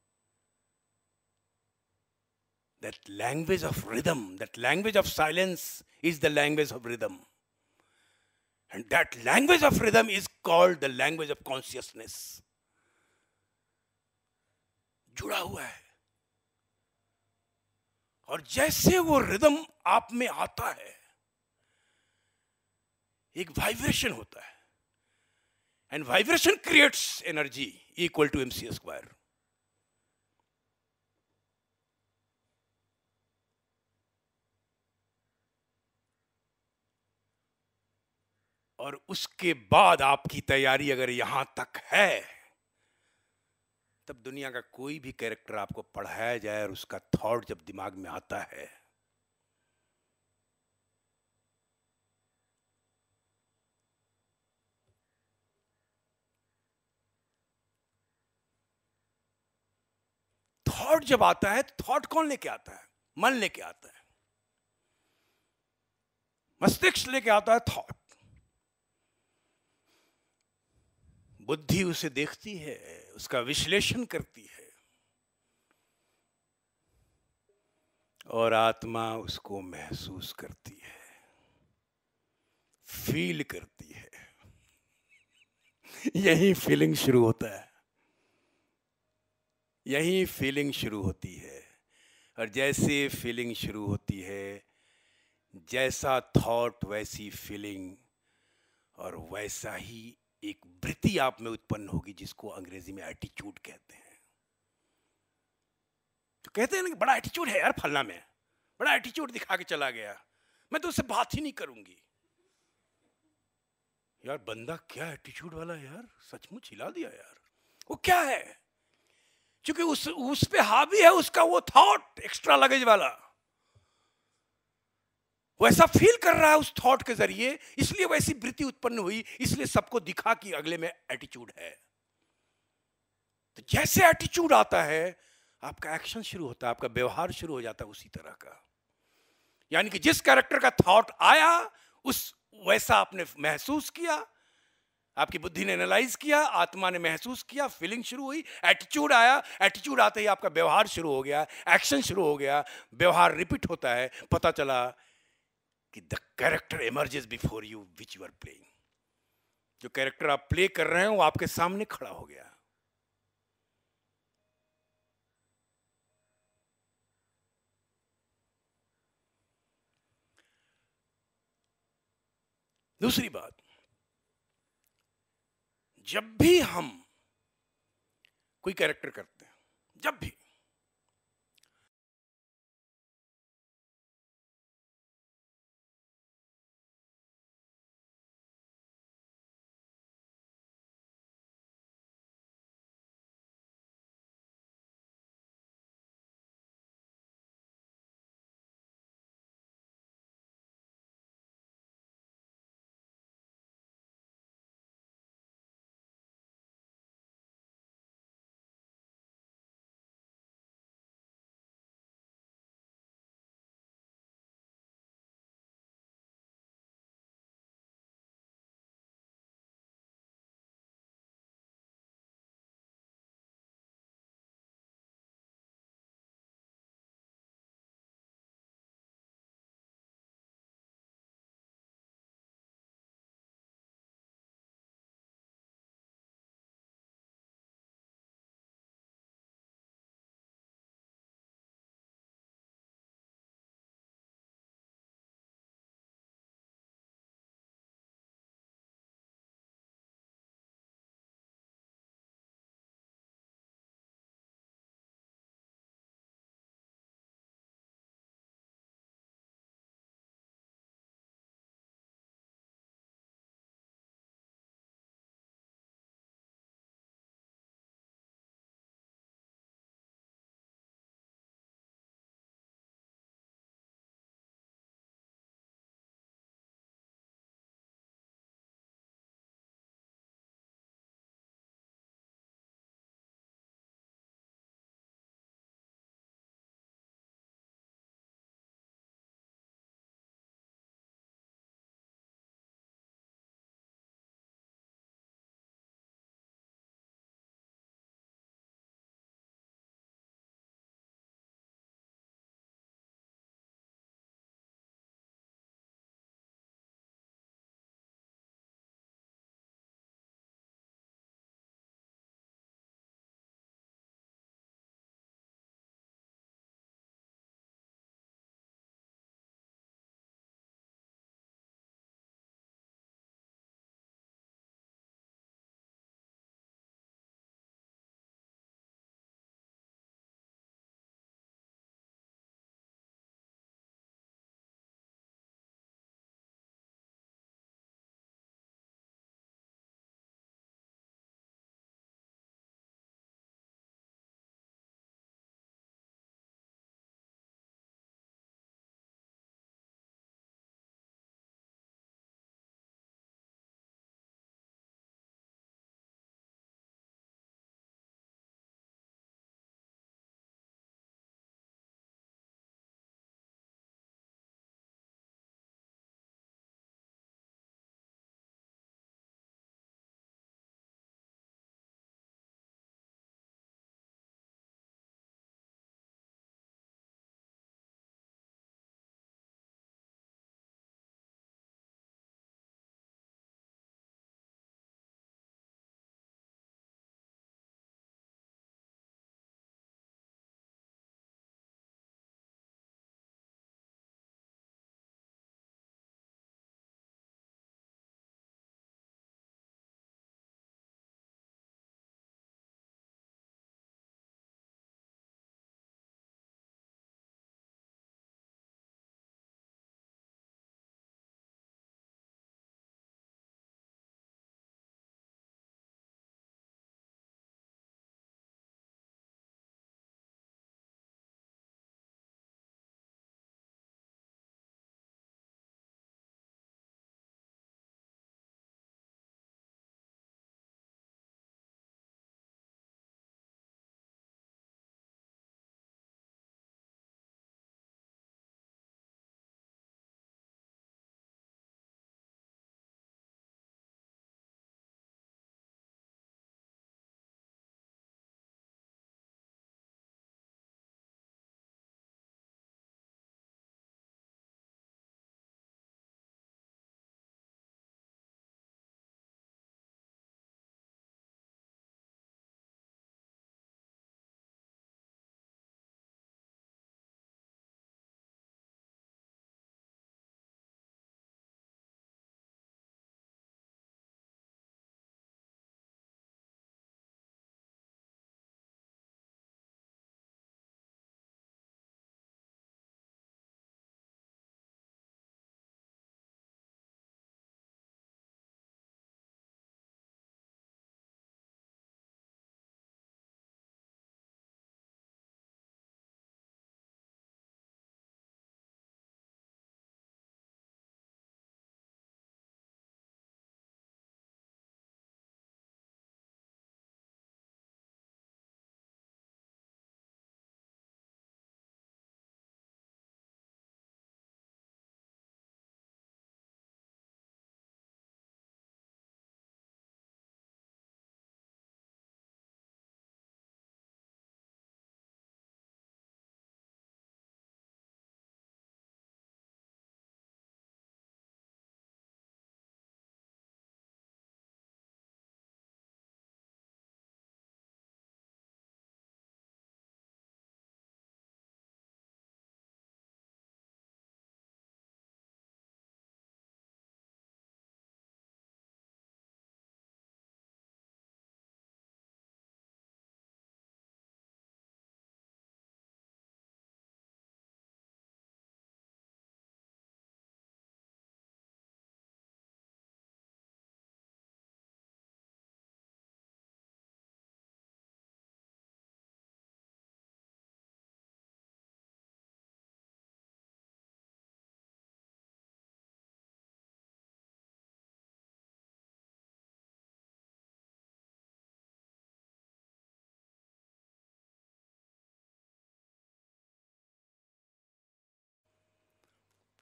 that language of rhythm, that language of silence is the language of rhythm, and that language of rhythm is called the language of consciousness। जुड़ा हुआ है। और जैसे वो रिदम आप में आता है, एक वाइब्रेशन होता है, and vibration creates energy equal to mc square. और उसके बाद आपकी तैयारी अगर यहां तक है, तब दुनिया का कोई भी कैरेक्टर आपको पढ़ाया जाए और उसका थॉट जब दिमाग में आता है, थॉट जब आता है, थॉट कौन लेके आता है? मन लेके आता है, मस्तिष्क लेके आता है थॉट। बुद्धि उसे देखती है, उसका विश्लेषण करती है, और आत्मा उसको महसूस करती है, फील करती है। यही फीलिंग शुरू होता है, यही फीलिंग शुरू होती है। और जैसे फीलिंग शुरू होती है, जैसा थॉट वैसी फीलिंग, और वैसा ही एक वृत्ति आप में उत्पन्न होगी, जिसको अंग्रेजी में एटीट्यूड कहते हैं। तो कहते हैं ना कि बड़ा एटीट्यूड है यार फलना में, बड़ा एटीट्यूड दिखा के चला गया, मैं तो उससे बात ही नहीं करूंगी। यार बंदा क्या एटीट्यूड वाला है यार, सचमुच हिला दिया यार। वो क्या है? क्योंकि उस पे हावी है उसका वो थॉट, एक्स्ट्रा लगेज वाला। वो ऐसा फील कर रहा है उस थॉट के जरिए, इसलिए वैसी वृत्ति उत्पन्न हुई, इसलिए सबको दिखा कि अगले में एटीट्यूड है। तो जैसे एटीट्यूड आता है, आपका एक्शन शुरू होता है, आपका व्यवहार शुरू हो जाता है उसी तरह का। यानी कि जिस कैरेक्टर का थॉट आया, उस वैसा आपने महसूस किया, आपकी बुद्धि ने एनालाइज किया, आत्मा ने महसूस किया, फीलिंग शुरू हुई, एटीट्यूड आया, एटीट्यूड आते ही आपका व्यवहार शुरू हो गया, एक्शन शुरू हो गया, व्यवहार रिपीट होता है, पता चला कि the character emerges before you which you are playing. जो कैरेक्टर आप प्ले कर रहे हैं वो आपके सामने खड़ा हो गया। दूसरी बात, जब भी हम कोई कैरेक्टर करते हैं, जब भी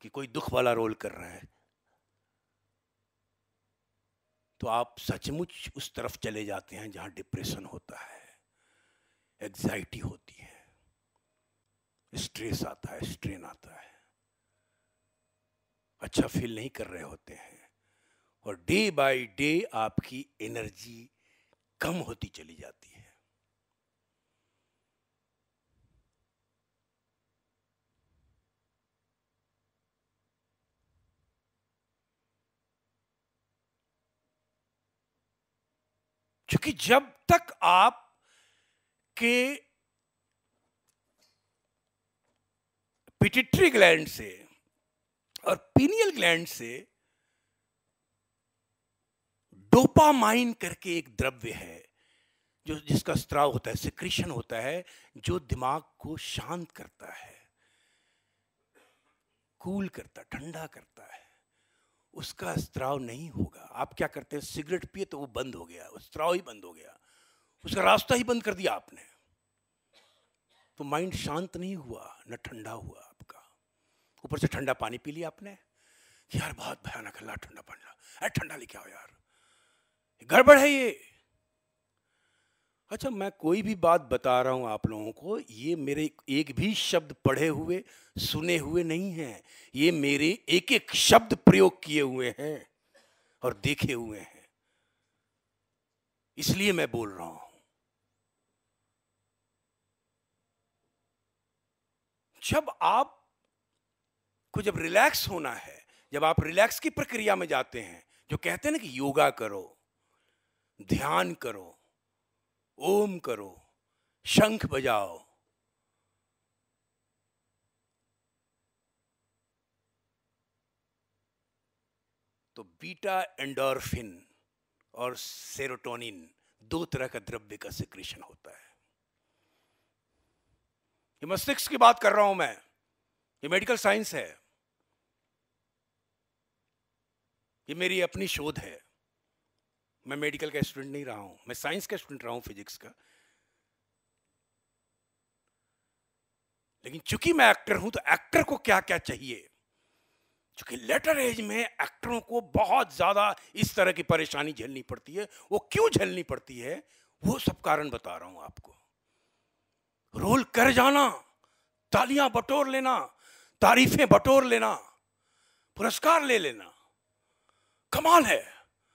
कि कोई दुख वाला रोल कर रहा है, तो आप सचमुच उस तरफ चले जाते हैं जहां डिप्रेशन होता है, एग्जाइटी होती है, स्ट्रेस आता है, स्ट्रेन आता है, अच्छा फील नहीं कर रहे होते हैं, और डे बाय डे आपकी एनर्जी कम होती चली जाती है। क्योंकि जब तक आप के पिट्यूटरी ग्लैंड से और पीनियल ग्लैंड से डोपामाइन करके एक द्रव्य है जो जिसका स्त्राव होता है, सिक्रीशन होता है, जो दिमाग को शांत करता है, कूल करता, ठंडा करता है, उसका स्त्राव नहीं होगा। आप क्या करते हैं, सिगरेट पिए तो वो बंद हो गया, स्त्राव ही बंद हो गया, उसका रास्ता ही बंद कर दिया आपने, तो माइंड शांत नहीं हुआ, न ठंडा हुआ आपका। ऊपर से ठंडा पानी पी लिया आपने, यार बहुत भयानक है, ला ठंडा पानी ला, अरे ठंडा लेके आओ यार, गड़बड़ है ये। अच्छा, मैं कोई भी बात बता रहा हूं आप लोगों को, ये मेरे एक भी शब्द पढ़े हुए सुने हुए नहीं है, ये मेरे एक एक शब्द प्रयोग किए हुए हैं और देखे हुए हैं, इसलिए मैं बोल रहा हूं। जब आप को जब रिलैक्स होना है, जब आप रिलैक्स की प्रक्रिया में जाते हैं, जो कहते हैं ना कि योगा करो, ध्यान करो, ओम करो, शंख बजाओ, तो बीटा एंडोर्फिन और सेरोटोनिन दो तरह का द्रव्य का सिक्रीशन होता है। ये मस्तिष्क की बात कर रहा हूं मैं, ये मेडिकल साइंस है, ये मेरी अपनी शोध है। मैं मेडिकल का स्टूडेंट नहीं रहा हूं, मैं साइंस का स्टूडेंट रहा हूं, फिजिक्स का। लेकिन चूंकि मैं एक्टर हूं, तो एक्टर को क्या क्या चाहिए, चूंकि लेटर एज में एक्टरों को बहुत ज्यादा इस तरह की परेशानी झेलनी पड़ती है। वो क्यों झेलनी पड़ती है, वो सब कारण बता रहा हूं आपको। रोल कर जाना, तालियां बटोर लेना, तारीफें बटोर लेना, पुरस्कार ले लेना, कमाल है।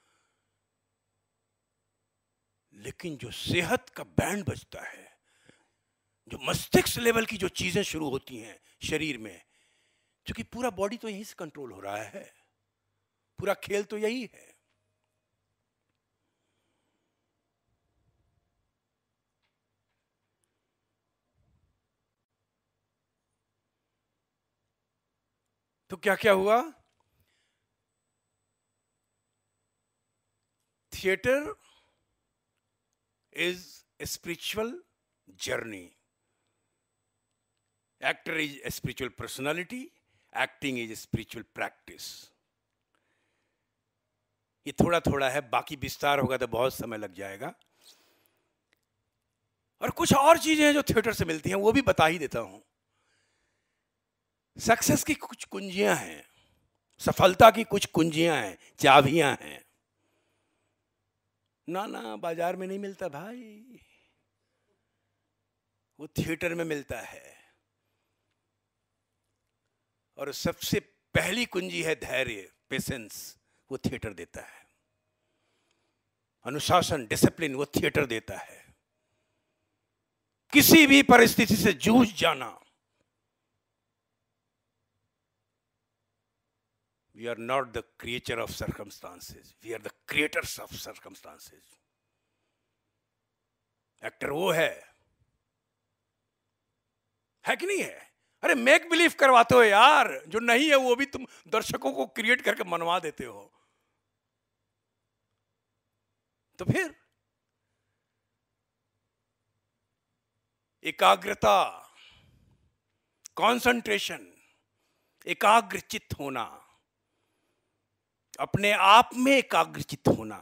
लेकिन जो सेहत का बैंड बजता है, जो मस्तिष्क लेवल की जो चीजें शुरू होती हैं शरीर में, क्योंकि पूरा बॉडी तो यहीं से कंट्रोल हो रहा है, पूरा खेल तो यही है। तो क्या क्या हुआ, theatre is a spiritual journey. Actor is a spiritual personality, acting is a spiritual practice. ये थोड़ा थोड़ा है, बाकी विस्तार होगा तो बहुत समय लग जाएगा। और कुछ और चीजें हैं जो थिएटर से मिलती हैं, वो भी बता ही देता हूं। सक्सेस की कुछ कुंजियां हैं, सफलता की कुछ कुंजियां हैं, चाबियां हैं। ना ना, बाजार में नहीं मिलता भाई, वो थिएटर में मिलता है। और सबसे पहली कुंजी है धैर्य, पेशेंस, वो थिएटर देता है। अनुशासन, डिसिप्लिन, वो थिएटर देता है। किसी भी परिस्थिति से जूझ जाना। We are not the creature of circumstances, we are the creators of circumstances. Actor वो है कि नहीं है? अरे मेक बिलीव करवाते हो यार, जो नहीं है वो भी तुम दर्शकों को क्रिएट करके मनवा देते हो। तो फिर एकाग्रता, कंसंट्रेशन, एकाग्रचित्त होना, अपने आप में एकाग्रचित्त होना।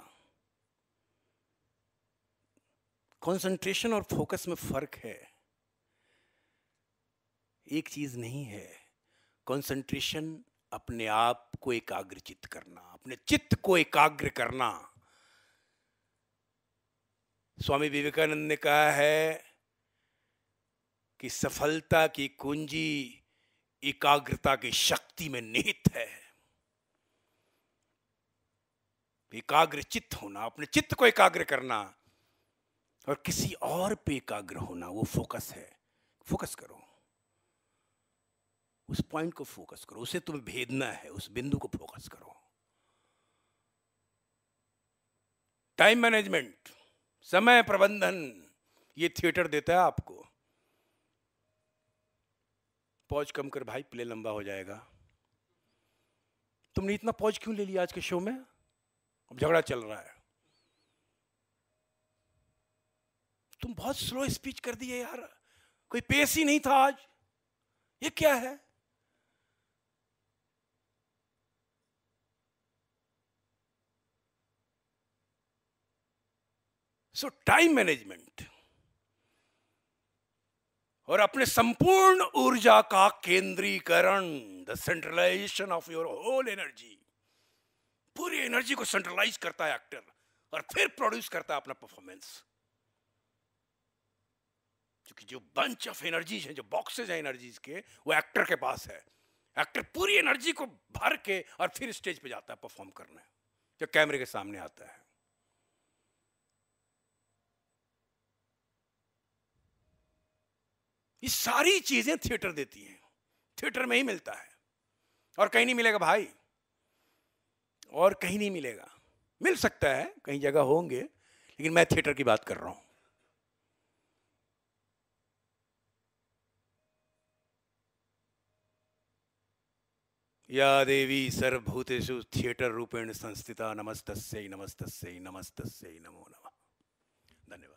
कंसंट्रेशन और फोकस में फर्क है, एक चीज नहीं है। कंसंट्रेशन अपने आप को एकाग्रचित करना, अपने चित्त को एकाग्र करना। स्वामी विवेकानंद ने कहा है कि सफलता की कुंजी एकाग्रता की शक्ति में निहित है। एकाग्रचित्त होना, अपने चित्त को एकाग्र करना और किसी और पे एकाग्र होना, वो फोकस है। फोकस करो, उस पॉइंट को फोकस करो, उसे तुम्हें भेदना है, उस बिंदु को फोकस करो। टाइम मैनेजमेंट, समय प्रबंधन, ये थिएटर देता है आपको। पॉज कम कर भाई, प्ले लंबा हो जाएगा। तुमने इतना पॉज क्यों ले लिया आज के शो में? अब झगड़ा चल रहा है। तुम बहुत स्लो स्पीच कर दिए यार, कोई पेस ही नहीं था आज, ये क्या है? सो टाइम मैनेजमेंट और अपने संपूर्ण ऊर्जा का केंद्रीकरण, the centralisation of your whole energy. पूरी एनर्जी को सेंट्रलाइज करता है एक्टर और फिर प्रोड्यूस करता है अपना परफॉर्मेंस। क्योंकि जो बंच ऑफ एनर्जीज है, जो बॉक्सेज है एनर्जीज के, वो एक्टर के पास है। एक्टर पूरी एनर्जी को भर के और फिर स्टेज पे जाता है परफॉर्म करने, जो कैमरे के सामने आता है। ये सारी चीजें थिएटर देती हैं, थिएटर में ही मिलता है और कहीं नहीं मिलेगा भाई, और कहीं नहीं मिलेगा। मिल सकता है कहीं जगह होंगे, लेकिन मैं थिएटर की बात कर रहा हूं। या देवी सर्वभूतेषु थिएटर रूपेण संस्थिता नमस्तस्यै नमस्तस्यै नमस्तस्यै नमो नमः। धन्यवाद।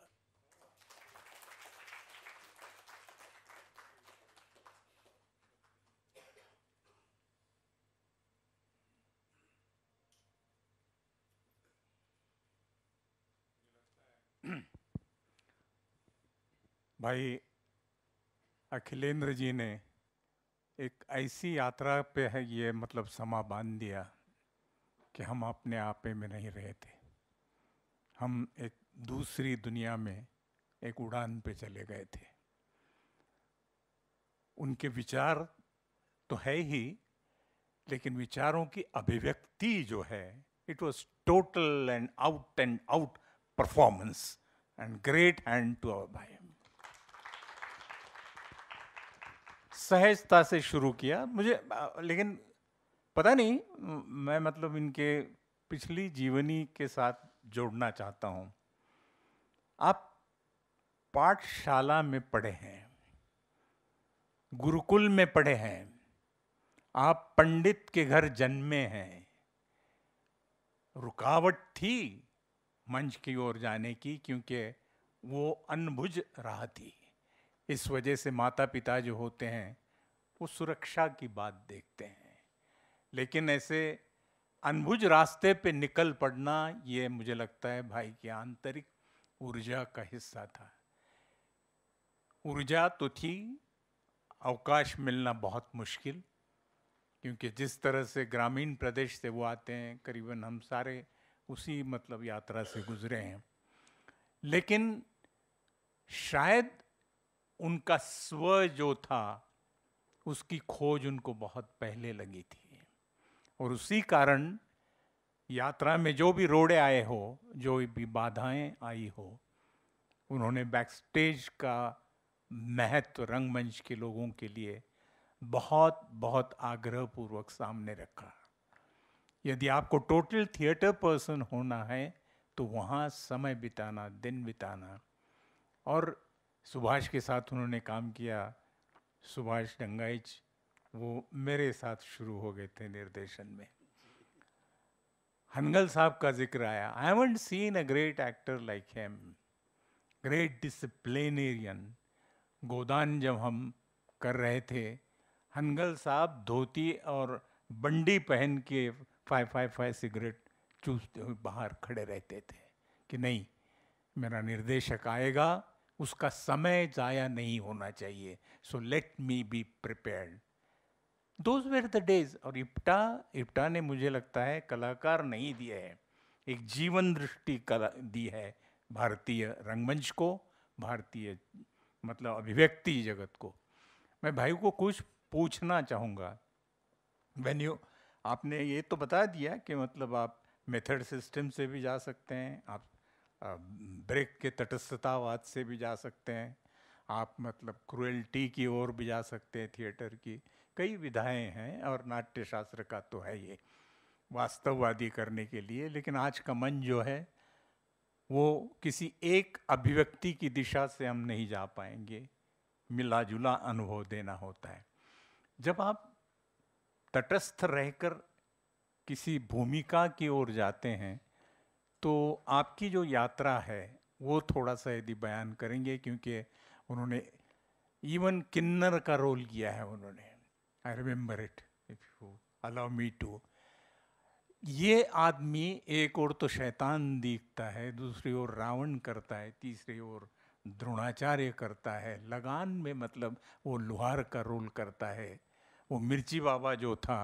भाई अखिलेंद्र जी ने एक ऐसी यात्रा पे है ये मतलब समा बांध दिया कि हम अपने आपे में नहीं रहे थे। हम एक दूसरी दुनिया में एक उड़ान पे चले गए थे। उनके विचार तो है ही, लेकिन विचारों की अभिव्यक्ति जो है, it was total and out performance and great hand to our भाई। सहजता से शुरू किया मुझे, लेकिन पता नहीं, मैं मतलब इनके पिछली जीवनी के साथ जोड़ना चाहता हूं। आप पाठशाला में पढ़े हैं, गुरुकुल में पढ़े हैं, आप पंडित के घर जन्मे हैं। रुकावट थी मंच की ओर जाने की, क्योंकि वो अनबुझ रहा थी। इस वजह से माता पिता जो होते हैं वो सुरक्षा की बात देखते हैं, लेकिन ऐसे अनबुझ रास्ते पे निकल पड़ना, ये मुझे लगता है भाई की आंतरिक ऊर्जा का हिस्सा था। ऊर्जा तो थी, अवकाश मिलना बहुत मुश्किल, क्योंकि जिस तरह से ग्रामीण प्रदेश से वो आते हैं, करीबन हम सारे उसी मतलब यात्रा से गुजरे हैं। लेकिन शायद उनका स्व जो था, उसकी खोज उनको बहुत पहले लगी थी, और उसी कारण यात्रा में जो भी रोड़े आए हो, जो भी बाधाएं आई हो, उन्होंने बैकस्टेज का महत्व रंगमंच के लोगों के लिए बहुत बहुत आग्रहपूर्वक सामने रखा। यदि आपको टोटल थिएटर पर्सन होना है तो वहाँ समय बिताना, दिन बिताना। और सुभाष के साथ उन्होंने काम किया, सुभाष डंगाइच, वो मेरे साथ शुरू हो गए थे निर्देशन में। हनगल साहब का जिक्र आया। I haven't seen a great actor like him, great disciplinarian. Godan जब हम कर रहे थे, हनगल साहब धोती और बंडी पहन के 555 सिगरेट चूसते हुए बाहर खड़े रहते थे कि नहीं, मेरा निर्देशक आएगा, उसका समय ज़ाया नहीं होना चाहिए, so let me be prepared. Those were the days. और इप्टा ने मुझे लगता है कलाकार नहीं दिया है, एक जीवन दृष्टि कला दी है भारतीय रंगमंच को, भारतीय मतलब अभिव्यक्ति जगत को। मैं भाई को कुछ पूछना चाहूँगा। व्हेन यू, आपने ये तो बता दिया कि मतलब आप मेथड सिस्टम से भी जा सकते हैं, आप ब्रेक के तटस्थतावाद से भी जा सकते हैं, आप मतलब क्रुएल्टी की ओर भी जा सकते हैं, थिएटर की कई विधाएं हैं, और नाट्य शास्त्र का तो है ये वास्तववादी करने के लिए। लेकिन आज का मन जो है वो किसी एक अभिव्यक्ति की दिशा से हम नहीं जा पाएंगे, मिला जुला अनुभव देना होता है। जब आप तटस्थ रहकर किसी भूमिका की ओर जाते हैं तो आपकी जो यात्रा है वो थोड़ा सा यदि बयान करेंगे, क्योंकि उन्होंने इवन किन्नर का रोल किया है उन्होंने, I remember it if you allow me to. ये आदमी एक ओर तो शैतान दिखता है, दूसरी ओर रावण करता है, तीसरी ओर द्रोणाचार्य करता है, लगान में मतलब वो लोहार का रोल करता है, वो मिर्ची बाबा जो था,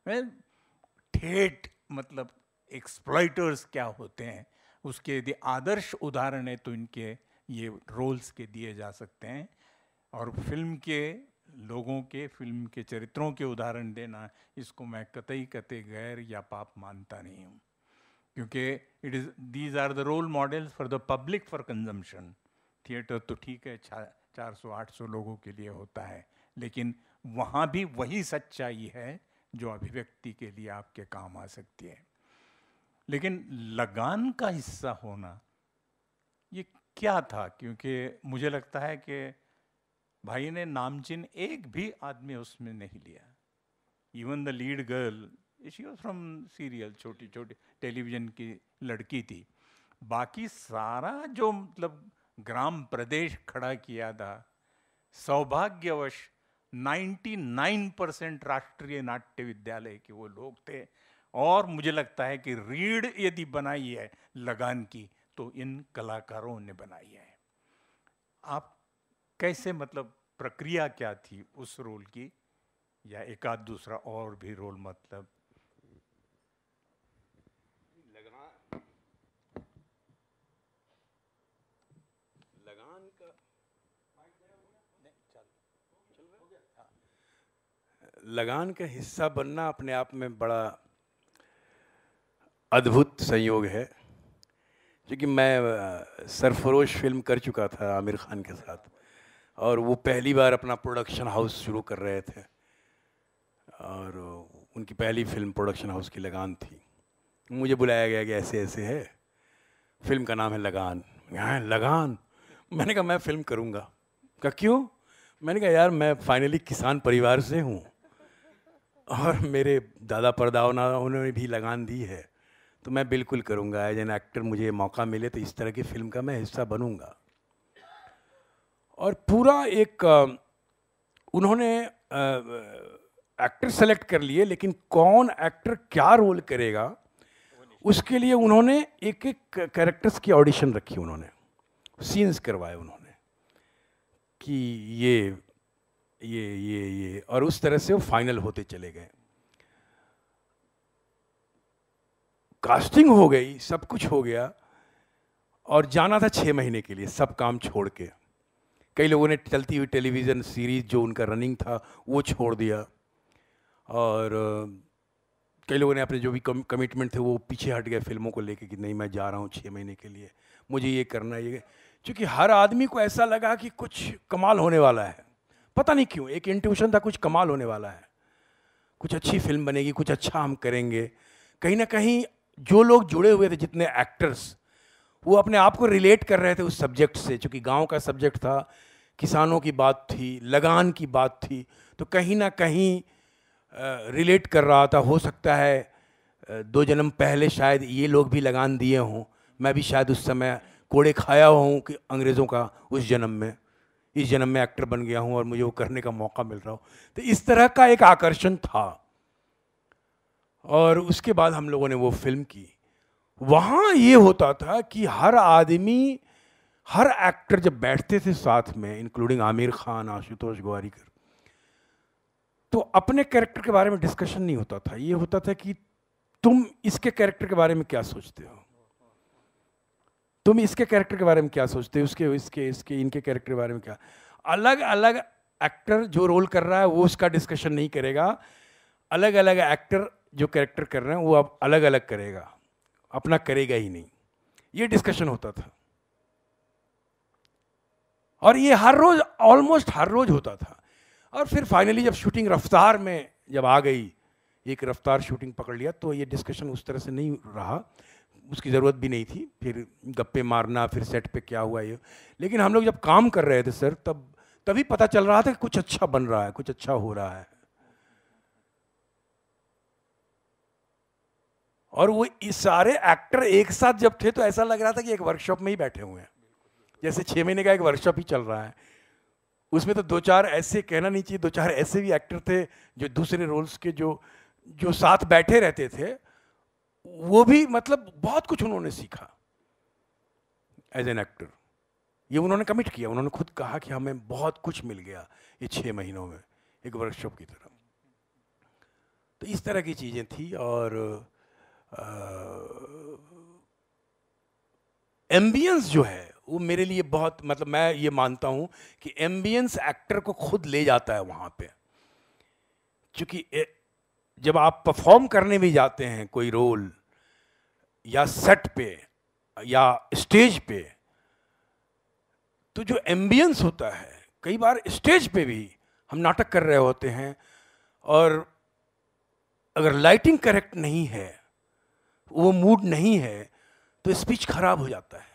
ठेठ मतलब एक्सप्लॉइटर्स क्या होते हैं उसके यदि आदर्श उदाहरण है तो इनके ये रोल्स के दिए जा सकते हैं। और फिल्म के लोगों के, फिल्म के चरित्रों के उदाहरण देना, इसको मैं कतई गैर या पाप मानता नहीं हूँ, क्योंकि it is these are the role models for the public for consumption. Theatre तो ठीक है 400-800 लोगों के लिए होता है, लेकिन वहाँ भी वही सच्चाई है जो अभिव्यक्ति के लिए आपके काम आ सकती है। लेकिन लगान का हिस्सा होना ये क्या था? क्योंकि मुझे लगता है कि भाई ने नामचीन एक भी आदमी उसमें नहीं लिया। Even the lead girl, she was from serial, छोटी छोटी टेलीविजन की लड़की थी। बाकी सारा जो मतलब ग्राम प्रदेश खड़ा किया था, सौभाग्यवश 99% राष्ट्रीय नाट्य विद्यालय के वो लोग थे। और मुझे लगता है कि रीढ़ यदि बनाई है लगान की तो इन कलाकारों ने बनाई है। आप कैसे, मतलब प्रक्रिया क्या थी उस रोल की, या एक आध दूसरा और भी रोल? मतलब लगान का लगान का हिस्सा बनना अपने आप में बड़ा अद्भुत संयोग है, क्योंकि मैं सरफरोश फिल्म कर चुका था आमिर खान के साथ, और वो पहली बार अपना प्रोडक्शन हाउस शुरू कर रहे थे, और उनकी पहली फिल्म प्रोडक्शन हाउस की लगान थी। मुझे बुलाया गया कि ऐसे ऐसे है, फिल्म का नाम है लगान। यहाँ लगान, मैंने कहा मैं फिल्म करूँगा। कहा क्यों? मैंने कहा यार मैं फाइनली किसान परिवार से हूँ, और मेरे दादा परदादा उन्होंने भी लगान दी है, तो मैं बिल्कुल करूँगा। एज एन एक्टर मुझे मौका मिले तो इस तरह की फिल्म का मैं हिस्सा बनूँगा। और पूरा एक उन्होंने एक्टर सेलेक्ट कर लिए, लेकिन कौन एक्टर क्या रोल करेगा उसके लिए उन्होंने एक एक कैरेक्टर्स की ऑडिशन रखी, उन्होंने सीन्स करवाए उन्होंने कि ये और उस तरह से वो फाइनल होते चले गए। कास्टिंग हो गई, सब कुछ हो गया, और जाना था 6 महीने के लिए सब काम छोड़ के। कई लोगों ने चलती हुई टेलीविज़न सीरीज़ जो उनका रनिंग था वो छोड़ दिया, और कई लोगों ने अपने जो भी कमिटमेंट थे वो पीछे हट गए फिल्मों को लेके कि नहीं मैं जा रहा हूँ 6 महीने के लिए, मुझे ये करना है ये। क्योंकि हर आदमी को ऐसा लगा कि कुछ कमाल होने वाला है, पता नहीं क्यों एक इंट्यूशन था कुछ कमाल होने वाला है, कुछ अच्छी फिल्म बनेगी, कुछ अच्छा हम करेंगे। कहीं ना कहीं जो लोग जुड़े हुए थे, जितने एक्टर्स, वो अपने आप को रिलेट कर रहे थे उस सब्जेक्ट से, चूँकि गांव का सब्जेक्ट था, किसानों की बात थी, लगान की बात थी, तो कहीं ना कहीं रिलेट कर रहा था। हो सकता है 2 जन्म पहले शायद ये लोग भी लगान दिए हों, मैं भी शायद उस समय कोड़े खाया हूँ कि अंग्रेज़ों का उस जन्म में, इस जन्म में एक्टर बन गया हूँ और मुझे वो करने का मौका मिल रहा हो। तो इस तरह का एक आकर्षण था, और उसके बाद हम लोगों ने वो फिल्म की। वहाँ ये होता था कि हर आदमी, हर एक्टर जब बैठते थे साथ में, इंक्लूडिंग आमिर खान, आशुतोष गोवारिकर, तो अपने कैरेक्टर के बारे में डिस्कशन नहीं होता था, ये होता था कि तुम इसके कैरेक्टर के बारे में क्या सोचते हो, तुम इसके कैरेक्टर के बारे में क्या सोचते हो, उसके इसके इसके इनके कैरेक्टर के बारे में क्या। अलग अलग एक्टर जो रोल कर रहा है वो उसका डिस्कशन नहीं करेगा, अलग अलग एक्टर जो कैरेक्टर कर रहे हैं वो अब अलग अलग करेगा, अपना करेगा ही नहीं, ये डिस्कशन होता था। और ये हर रोज, ऑलमोस्ट हर रोज होता था। और फिर फाइनली जब शूटिंग रफ्तार में जब आ गई, एक रफ्तार शूटिंग पकड़ लिया, तो ये डिस्कशन उस तरह से नहीं रहा, उसकी ज़रूरत भी नहीं थी। फिर गप्पे मारना, फिर सेट पे क्या हुआ ये, लेकिन हम लोग जब काम कर रहे थे सर, तभी पता चल रहा था कि कुछ अच्छा बन रहा है, कुछ अच्छा हो रहा है। और वो इस सारे एक्टर एक साथ जब थे तो ऐसा लग रहा था कि एक वर्कशॉप में ही बैठे हुए हैं, जैसे 6 महीने का एक वर्कशॉप ही चल रहा है। उसमें तो 2-4 ऐसे, कहना नहीं चाहिए, 2-4 ऐसे भी एक्टर थे जो दूसरे रोल्स के जो साथ बैठे रहते थे, वो भी मतलब बहुत कुछ उन्होंने सीखा एज एन एक्टर। ये उन्होंने कमिट किया, उन्होंने खुद कहा कि हमें बहुत कुछ मिल गया ये 6 महीनों में, एक वर्कशॉप की तरह। तो इस तरह की चीज़ें थी। और एम्बियंस जो है वो मेरे लिए बहुत, मतलब मैं ये मानता हूं कि एम्बियंस एक्टर को खुद ले जाता है वहां पे। क्योंकि जब आप परफॉर्म करने भी जाते हैं कोई रोल, या सेट पे या स्टेज पे, तो जो एम्बियंस होता है, कई बार स्टेज पे भी हम नाटक कर रहे होते हैं और अगर लाइटिंग करेक्ट नहीं है, वो मूड नहीं है, तो स्पीच खराब हो जाता है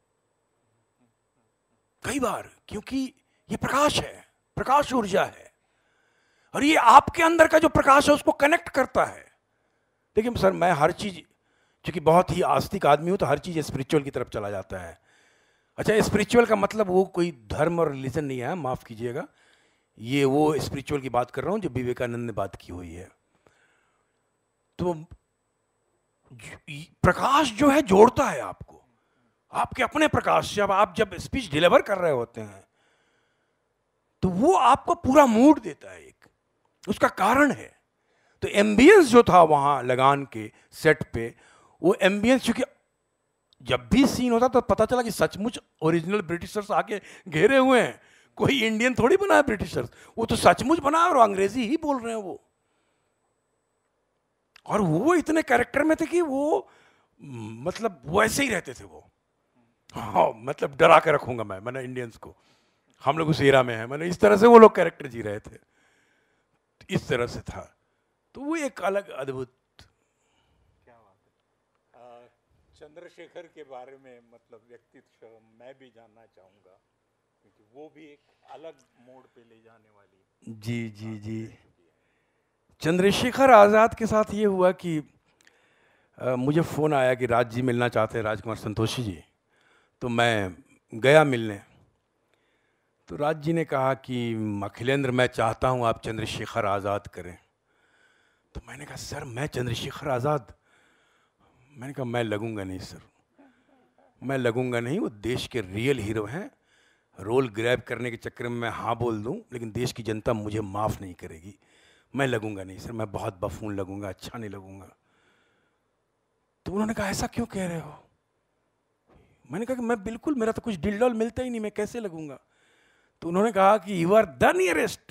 कई बार, क्योंकि ये प्रकाश है, प्रकाश ऊर्जा है, और ये आपके अंदर का जो प्रकाश है उसको कनेक्ट करता है। देखिए सर, मैं हर चीज, क्योंकि बहुत ही आस्तिक आदमी हूं, तो हर चीज स्पिरिचुअल की तरफ चला जाता है। अच्छा, स्पिरिचुअल का मतलब वो कोई धर्म और रिलीजन नहीं है, माफ कीजिएगा, ये वो स्पिरिचुअल की बात कर रहा हूं जो विवेकानंद ने बात की हुई है। तो प्रकाश जो है जोड़ता है आपको, आपके अपने प्रकाश से। अब आप जब स्पीच डिलीवर कर रहे होते हैं तो वो आपको पूरा मूड देता है, एक उसका कारण है। तो एम्बियंस जो था वहां लगान के सेट पे, वो एम्बियंस, क्योंकि जब भी सीन होता तो पता चला कि सचमुच ओरिजिनल ब्रिटिशर्स आके घेरे हुए हैं, कोई इंडियन थोड़ी बना है ब्रिटिशर्स, वो तो सचमुच बना है और अंग्रेजी ही बोल रहे हैं वो। और वो इतने कैरेक्टर में थे कि वो मतलब वैसे ही रहते थे वो। हाँ, मतलब डरा के रखूंगा मैंने इंडियंस को, हम लोग उस एरा में हैं, मैंने इस तरह से वो लोग कैरेक्टर जी रहे थे, इस तरह से था। तो वो एक अलग अद्भुत। क्या बात है। चंद्रशेखर के बारे में मतलब व्यक्तित्व मैं भी जानना चाहूँगा, क्योंकि वो भी एक अलग मोड़ पे ले जाने वाली। जी जी जी, चंद्रशेखर आज़ाद के साथ ये हुआ कि मुझे फ़ोन आया कि राज जी मिलना चाहते हैं, राजकुमार संतोषी जी। तो मैं गया मिलने, तो राज जी ने कहा कि अखिलेंद्र, मैं चाहता हूँ आप चंद्रशेखर आज़ाद करें। तो मैंने कहा सर, मैं चंद्रशेखर आज़ाद? मैंने कहा मैं लगूंगा नहीं सर, मैं लगूंगा नहीं, वो देश के रियल हीरो हैं, रोल ग्रैब करने के चक्कर में मैं हाँ बोल दूं लेकिन देश की जनता मुझे माफ़ नहीं करेगी, मैं लगूंगा नहीं सर, मैं बहुत बफून लगूंगा, अच्छा नहीं लगूंगा। तो उन्होंने कहा ऐसा क्यों कह रहे हो? मैंने कहा कि मैं बिल्कुल, मेरा तो कुछ डिल डॉल मिलता ही नहीं, मैं कैसे लगूंगा? तो उन्होंने कहा कि यू आर द नियरेस्ट,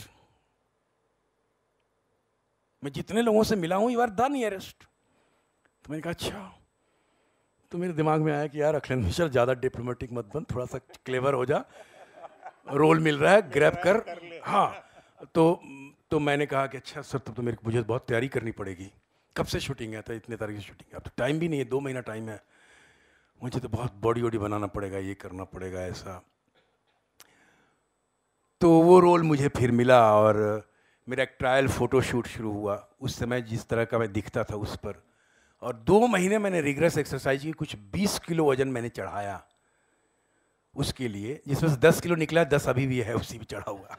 मैं जितने लोगों से मिला हूं, यू आर द नियरेस्ट। तो मैंने कहा अच्छा। तो मेरे दिमाग में आया कि यार अखिलेंद्र मिश्र, ज़्यादा डिप्लोमेटिक मत बन, थोड़ा सा क्लेवर हो जा, रोल मिल रहा है ग्रैब कर। हाँ, तो मैंने कहा कि अच्छा सर, तब तो मुझे बहुत तैयारी करनी पड़ेगी, कब से शूटिंग है? तो इतने तारीख से शूटिंग है, अब तो टाइम भी नहीं है, 2 महीना टाइम है, मुझे तो बहुत बॉडी वॉडी बनाना पड़ेगा, ये करना पड़ेगा ऐसा। तो वो रोल मुझे फिर मिला और मेरा एक ट्रायल फ़ोटो शूट शुरू हुआ। उस समय जिस तरह का मैं दिखता था उस पर, और 2 महीने मैंने रिग्रेस एक्सरसाइज की, कुछ 20 किलो वजन मैंने चढ़ाया उसके लिए, जिसमें से 10 किलो निकला, 10 अभी भी है उसी भी चढ़ा हुआ।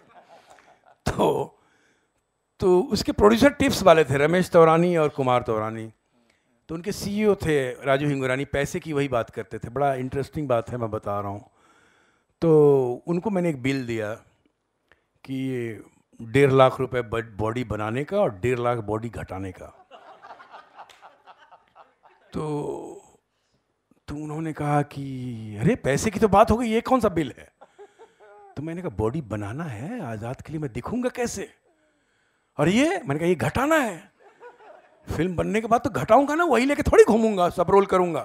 तो उसके प्रोड्यूसर टिप्स वाले थे रमेश तौरानी और कुमार तौरानी, तो उनके सीईओ थे राजू हिंगुरानी, पैसे की वही बात करते थे। बड़ा इंटरेस्टिंग बात है, मैं बता रहा हूँ। तो उनको मैंने एक बिल दिया कि 1.5 लाख रुपए बॉडी बनाने का और 1.5 लाख बॉडी घटाने का। तो उन्होंने कहा कि अरे पैसे की तो बात हो गई, ये कौन सा बिल है? तो मैंने कहा बॉडी बनाना है आज़ाद के लिए, मैं दिखूंगा कैसे? और ये मैंने कहा ये घटाना है, फिल्म बनने के बाद तो घटाऊंगा ना, वही लेके थोड़ी घूमूंगा, सब रोल करूंगा।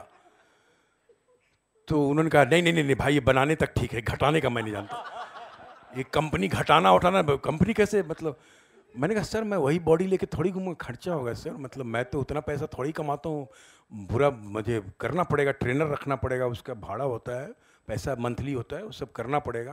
तो उन्होंने कहा नहीं नहीं नहीं भाई, ये बनाने तक ठीक है, घटाने का मैं नहीं जानता, ये कंपनी घटाना उठाना, कंपनी कैसे मतलब? मैंने कहा सर मैं वही बॉडी लेके थोड़ी घूमूंगा, खर्चा होगा सर, मतलब मैं तो उतना पैसा थोड़ी कमाता हूँ, पूरा मुझे करना पड़ेगा, ट्रेनर रखना पड़ेगा, उसका भाड़ा होता है, पैसा मंथली होता है, वो सब करना पड़ेगा।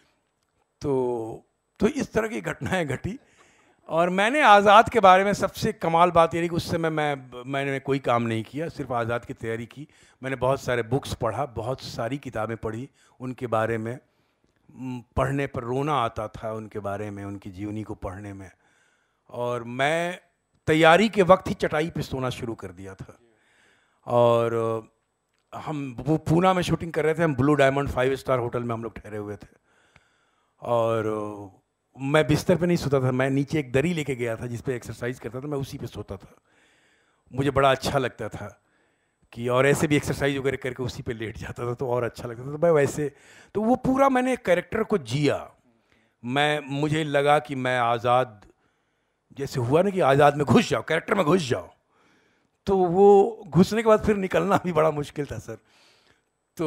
तो इस तरह की घटनाएं घटी। और मैंने आज़ाद के बारे में सबसे कमाल बात ये रही कि उस समय मैंने कोई काम नहीं किया, सिर्फ आज़ाद की तैयारी की। मैंने बहुत सारे बुक्स पढ़ा, बहुत सारी किताबें पढ़ी उनके बारे में, पढ़ने पर रोना आता था उनके बारे में, उनकी जीवनी को पढ़ने में। और मैं तैयारी के वक्त ही चटाई पे सोना शुरू कर दिया था। और हम वो पूना में शूटिंग कर रहे थे, हम ब्लू डायमंड 5 स्टार होटल में हम लोग ठहरे हुए थे। और मैं बिस्तर पे नहीं सोता था, मैं नीचे एक दरी लेके गया था जिस पे एक्सरसाइज करता था, मैं उसी पे सोता था। मुझे बड़ा अच्छा लगता था कि, और ऐसे भी एक्सरसाइज वगैरह करके उसी पे लेट जाता था तो और अच्छा लगता था। तो मैं वैसे, तो वो पूरा मैंने कैरेक्टर को जिया। मुझे लगा कि मैं आज़ाद, जैसे हुआ ना कि आज़ाद में घुस जाओ, कैरेक्टर में घुस जाओ, तो वो घुसने के बाद फिर निकलना भी बड़ा मुश्किल था सर। तो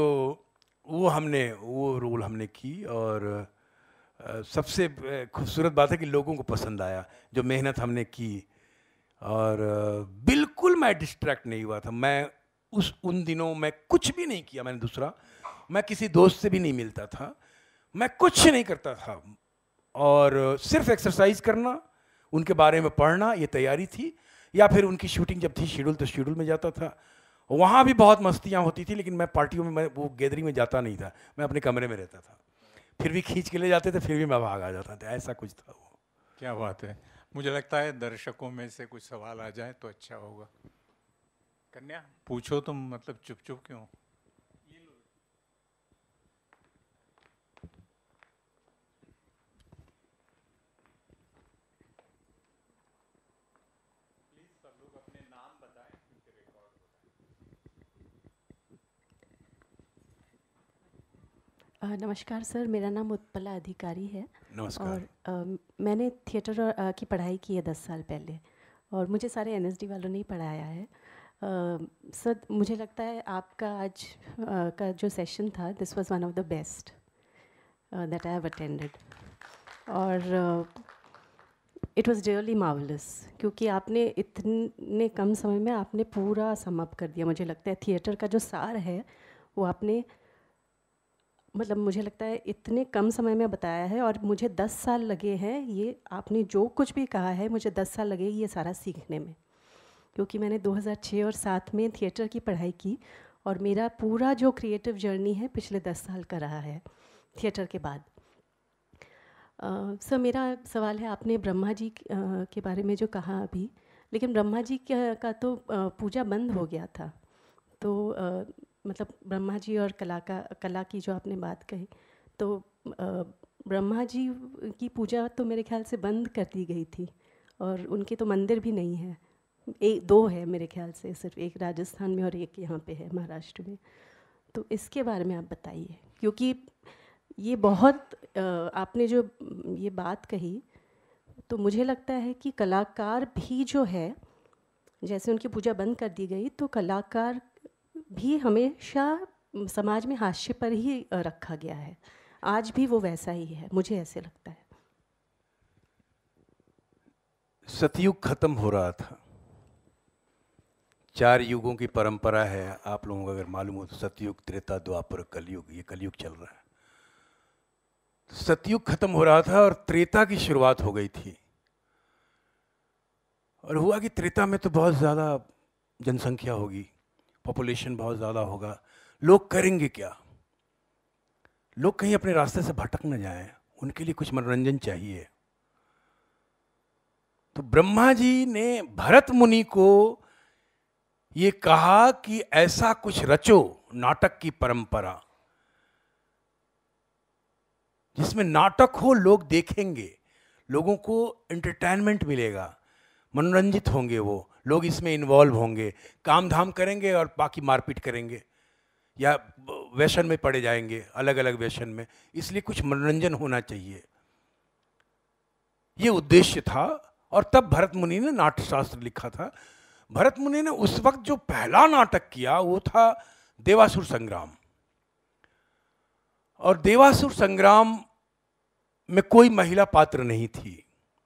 वो रोल हमने की। और सबसे खूबसूरत बात है कि लोगों को पसंद आया जो मेहनत हमने की। और बिल्कुल मैं डिस्ट्रैक्ट नहीं हुआ था। मैं उन दिनों मैं कुछ भी नहीं किया मैंने दूसरा, मैं किसी दोस्त से भी नहीं मिलता था, मैं कुछ नहीं करता था, और सिर्फ एक्सरसाइज करना, उनके बारे में पढ़ना, ये तैयारी थी। या फिर उनकी शूटिंग जब थी शेड्यूल, तो शेड्यूल में जाता था। वहाँ भी बहुत मस्तियाँ होती थी, लेकिन मैं पार्टियों में, मैं वो गैदरिंग में जाता नहीं था, मैं अपने कमरे में रहता था। फिर भी खींच के ले जाते थे, फिर भी मैं भाग आ जाता था, ऐसा कुछ था वो। क्या बात है। मुझे लगता है दर्शकों में से कुछ सवाल आ जाए तो अच्छा होगा। कन्या पूछो तुम, मतलब चुप चुप क्यों? नमस्कार सर, मेरा नाम उत्पला अधिकारी है। नमस्कार। और मैंने थिएटर की पढ़ाई की है 10 साल पहले, और मुझे सारे एनएसडी वालों ने ही पढ़ाया है। सर मुझे लगता है आपका आज का जो सेशन था, this was one of the best that I have attended. और इट वाज रियली मार्वलस, क्योंकि आपने इतने कम समय में आपने पूरा सम अप कर दिया। मुझे लगता है थिएटर का जो सार है वो आपने, मतलब मुझे लगता है इतने कम समय में बताया है। और मुझे 10 साल लगे हैं, ये आपने जो कुछ भी कहा है मुझे 10 साल लगे ये सारा सीखने में, क्योंकि मैंने 2006 और 2007 में थिएटर की पढ़ाई की, और मेरा पूरा जो क्रिएटिव जर्नी है पिछले 10 साल का रहा है थिएटर के बाद। सर मेरा सवाल है, आपने ब्रह्मा जी के बारे में जो कहा अभी, लेकिन ब्रह्मा जी का तो पूजा बंद हो गया था, तो मतलब ब्रह्मा जी और कला की जो आपने बात कही, तो ब्रह्मा जी की पूजा तो मेरे ख्याल से बंद कर दी गई थी, और उनके तो मंदिर भी नहीं है, दो है मेरे ख्याल से, सिर्फ एक राजस्थान में और एक यहाँ पे है महाराष्ट्र में। तो इसके बारे में आप बताइए, क्योंकि ये बहुत आपने जो ये बात कही, तो मुझे लगता है कि कलाकार भी जो है, जैसे उनकी पूजा बंद कर दी गई, तो कलाकार भी हमेशा समाज में हास्य पर ही रखा गया है, आज भी वो वैसा ही है, मुझे ऐसे लगता है। सतयुग खत्म हो रहा था, 4 युगों की परंपरा है, आप लोगों को अगर मालूम हो तो सतयुग, त्रेता, द्वापर, कलयुग, ये कलयुग चल रहा है। सतयुग खत्म हो रहा था और त्रेता की शुरुआत हो गई थी। और हुआ कि त्रेता में तो बहुत ज़्यादा जनसंख्या होगी, पॉपुलेशन बहुत ज़्यादा होगा, लोग करेंगे क्या? लोग कहीं अपने रास्ते से भटक न जाएं, उनके लिए कुछ मनोरंजन चाहिए। तो ब्रह्मा जी ने भरत मुनि को ये कहा कि ऐसा कुछ रचो, नाटक की परंपरा, जिसमें नाटक हो, लोग देखेंगे, लोगों को एंटरटेनमेंट मिलेगा, मनोरंजित होंगे, वो लोग इसमें इन्वॉल्व होंगे, काम धाम करेंगे और बाकी मारपीट करेंगे या व्यसन में पड़े जाएंगे, अलग अलग व्यसन में। इसलिए कुछ मनोरंजन होना चाहिए, ये उद्देश्य था। और तब भरत मुनि ने नाट्यशास्त्र लिखा था। भरत मुनि ने उस वक्त जो पहला नाटक किया वो था देवासुर संग्राम। और देवासुर संग्राम में कोई महिला पात्र नहीं थी,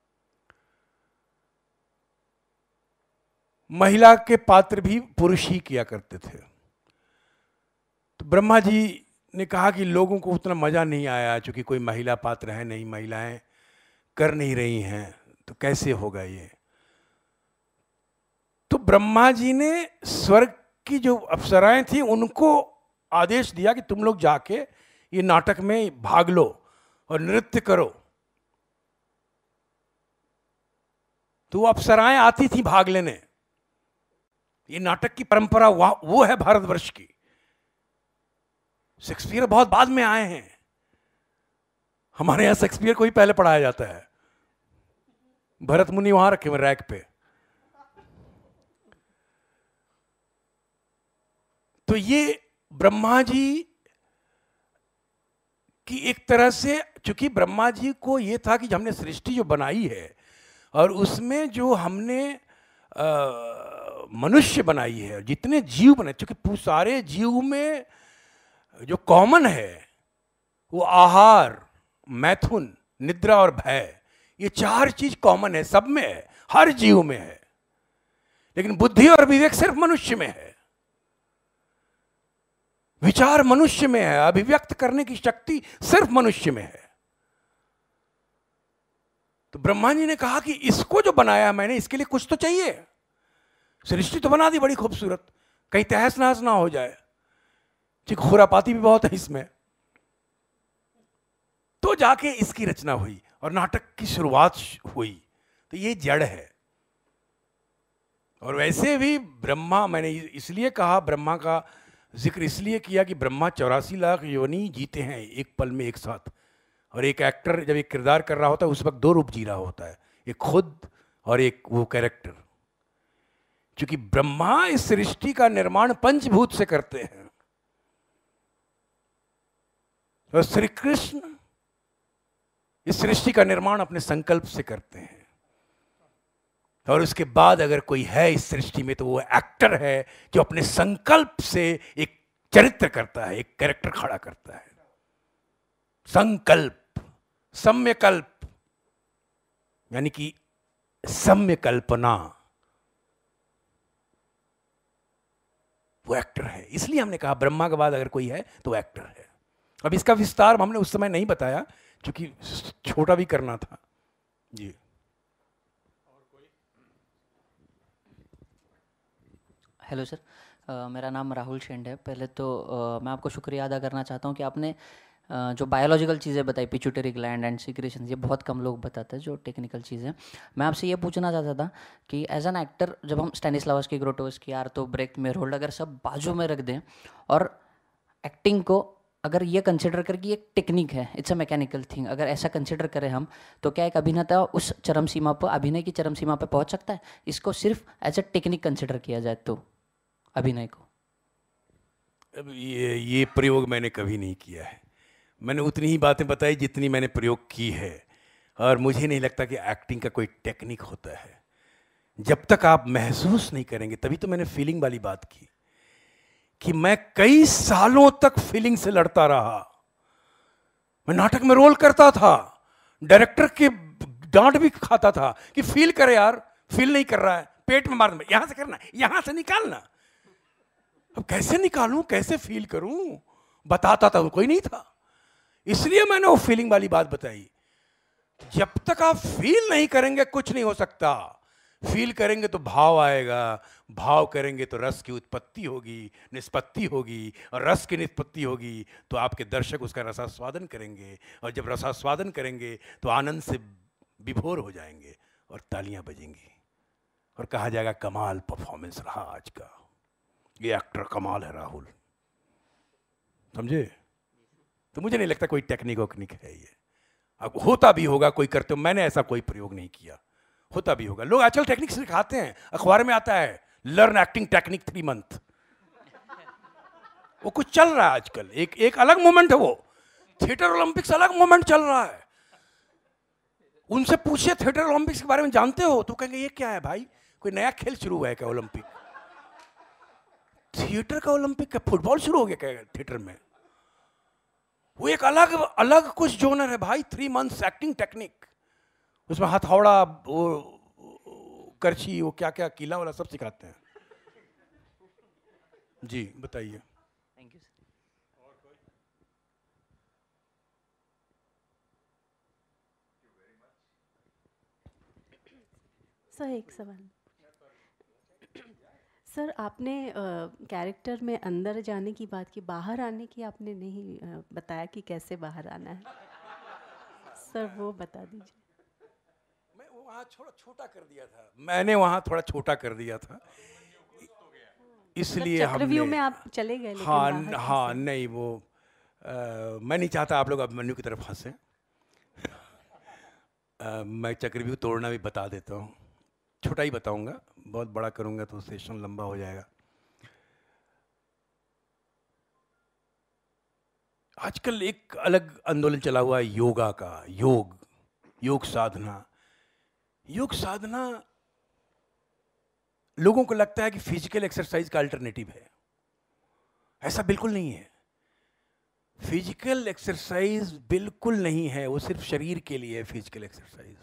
महिला के पात्र भी पुरुष ही किया करते थे। तो ब्रह्मा जी ने कहा कि लोगों को उतना मजा नहीं आया, क्योंकि कोई महिला पात्र है नहीं, महिलाएं कर नहीं रही हैं, तो कैसे होगा ये। तो ब्रह्मा जी ने स्वर्ग की जो अप्सराएं थी उनको आदेश दिया कि तुम लोग जाके ये नाटक में भाग लो और नृत्य करो। तो वो अप्सराएं आती थी भाग लेने। ये नाटक की परंपरा वो है भारतवर्ष की। शेक्सपियर बहुत बाद में आए हैं, हमारे यहां शेक्सपियर को ही पहले पढ़ाया जाता है। भरत मुनि वहां रखे हुए रैक पे। तो ये ब्रह्मा जी की एक तरह से, चूंकि ब्रह्मा जी को ये था कि हमने सृष्टि जो बनाई है और उसमें जो हमने मनुष्य बनाई है, जितने जीव बने, चूंकि सारे जीव में जो कॉमन है वो आहार, मैथुन, निद्रा और भय, ये चार चीज कॉमन है, सब में है, हर जीव में है। लेकिन बुद्धि और विवेक सिर्फ मनुष्य में है, विचार मनुष्य में है, अभिव्यक्त करने की शक्ति सिर्फ मनुष्य में है। तो ब्रह्मा जी ने कहा कि इसको जो बनाया मैंने, इसके लिए कुछ तो चाहिए। सृष्टि तो बना दी बड़ी खूबसूरत, कहीं तहस नहस ना हो जाए, खुरापाती भी बहुत है इसमें। तो जाके इसकी रचना हुई और नाटक की शुरुआत हुई। तो ये जड़ है। और वैसे भी ब्रह्मा, मैंने इसलिए कहा, ब्रह्मा का जिक्र इसलिए किया कि ब्रह्मा 84 लाख योनि जीते हैं एक पल में एक साथ। और एक एक्टर जब एक किरदार कर रहा होता है उस वक्त दो रूप जी रहा होता है, एक खुद और एक वो कैरेक्टर। क्योंकि ब्रह्मा इस सृष्टि का निर्माण पंचभूत से करते हैं और श्री कृष्ण इस सृष्टि का निर्माण अपने संकल्प से करते हैं। और उसके बाद अगर कोई है इस सृष्टि में तो वो एक्टर है जो अपने संकल्प से एक चरित्र करता है, एक कैरेक्टर खड़ा करता है। संकल्प, सम्यकल्प, यानी कि सम्य कल्पना, वो एक्टर है। इसलिए हमने कहा ब्रह्मा के बाद अगर कोई है तो एक्टर है। अब इसका विस्तार हमने उस समय नहीं बताया क्योंकि छोटा भी करना था जी। हेलो सर, मेरा नाम राहुल शेंड है। पहले तो मैं आपको शुक्रिया अदा करना चाहता हूँ कि आपने जो बायोलॉजिकल चीज़ें बताई, पिट्यूटरी ग्लैंड एंड सीक्रेशन, ये बहुत कम लोग बताते हैं जो टेक्निकल चीज़ें। मैं आपसे ये पूछना चाहता था कि एज एन एक्टर जब हम Stanislavski, Grotowski, Artaud, Brecht, Meyerhold अगर सब बाजू में रख दें और एक्टिंग को अगर ये कंसिडर कर कि एक टेक्निक है, इट्स अ मैकेनिकल थिंग, अगर ऐसा कंसिडर करें हम, तो क्या एक अभिनेता उस चरम सीमा पर, अभिनय की चरम सीमा पर पहुंच सकता है? इसको सिर्फ एज अ टेक्निक कंसिडर किया जाए तो अभिनय को। अब ये प्रयोग मैंने कभी नहीं किया है। मैंने उतनी ही बातें बताई जितनी मैंने प्रयोग की है। और मुझे नहीं लगता कि एक्टिंग का कोई टेक्निक होता है। जब तक आप महसूस नहीं करेंगे, तभी तो मैंने फीलिंग वाली बात की कि मैं कई सालों तक फीलिंग से लड़ता रहा। मैं नाटक में रोल करता था, डायरेक्टर के डांट भी खाता था कि फील करे यार, फील नहीं कर रहा है, पेट में मारना, यहां से करना, यहां से निकालना। अब कैसे निकालूं, कैसे फील करूं, बताता था कोई नहीं था। इसलिए मैंने वो फीलिंग वाली बात बताई। जब तक आप फील नहीं करेंगे कुछ नहीं हो सकता। फील करेंगे तो भाव आएगा, भाव करेंगे तो रस की उत्पत्ति होगी, निष्पत्ति होगी, और रस की निष्पत्ति होगी तो आपके दर्शक उसका रसास्वादन करेंगे, और जब रसास्वादन करेंगे तो आनंद से विभोर हो जाएंगे और तालियां बजेंगी और कहा जाएगा कमाल परफॉर्मेंस रहा आज का, ये एक्टर कमाल है राहुल। समझे? तो मुझे नहीं लगता कोई टेक्निक वोक्निक है ये। अब होता भी होगा कोई करते हो, मैंने ऐसा कोई प्रयोग नहीं किया, होता भी होगा। लोग आजकल टेक्निक सिखाते हैं, अखबार में आता है लर्न एक्टिंग टेक्निक 3 मंथ, वो कुछ चल रहा है आजकल, एक अलग मोमेंट है वो। थिएटर ओलंपिक्स अलग मोमेंट चल रहा है। उनसे पूछिए थिएटर ओलंपिक्स के बारे में जानते हो, तो कहेंगे ये क्या है भाई, कोई नया खेल शुरू हुआ है क्या ओलंपिक? थिएटर का ओलंपिक क्या, फुटबॉल शुरू हो गया क्या थिएटर में? वो एक अलग अलग कुछ जोनर है भाई। 3 मंथ्स एक्टिंग टेक्निक, उसमें हथौड़ा, वो करछी, वो क्या क्या कीला वाला सब सिखाते हैं। जी बताइए। Thank you sir. सर एक सवाल। सर आपने कैरेक्टर में अंदर जाने की बात की, बाहर आने की आपने नहीं बताया कि कैसे बाहर आना है। सर वो बता दीजिए। मैं वहाँ थोड़ा छोटा कर दिया था, मैंने वहाँ थोड़ा छोटा कर दिया था, इसलिए हमने चक्रव्यूह में आप चले गए, लेकिन हाँ बाहर हाँ कैसे? नहीं वो मैं नहीं चाहता आप लोग अभिमन्यु की तरफ फंसे। मैं चक्रव्यूह तोड़ना भी बता देता हूँ, छोटा ही बताऊंगा, बहुत बड़ा करूंगा तो सेशन लंबा हो जाएगा। आजकल एक अलग आंदोलन चला हुआ है योगा का, योग साधना। योग साधना लोगों को लगता है कि फिजिकल एक्सरसाइज का अल्टरनेटिव है, ऐसा बिल्कुल नहीं है। फिजिकल एक्सरसाइज बिल्कुल नहीं है, वो सिर्फ शरीर के लिए है फिजिकल एक्सरसाइज।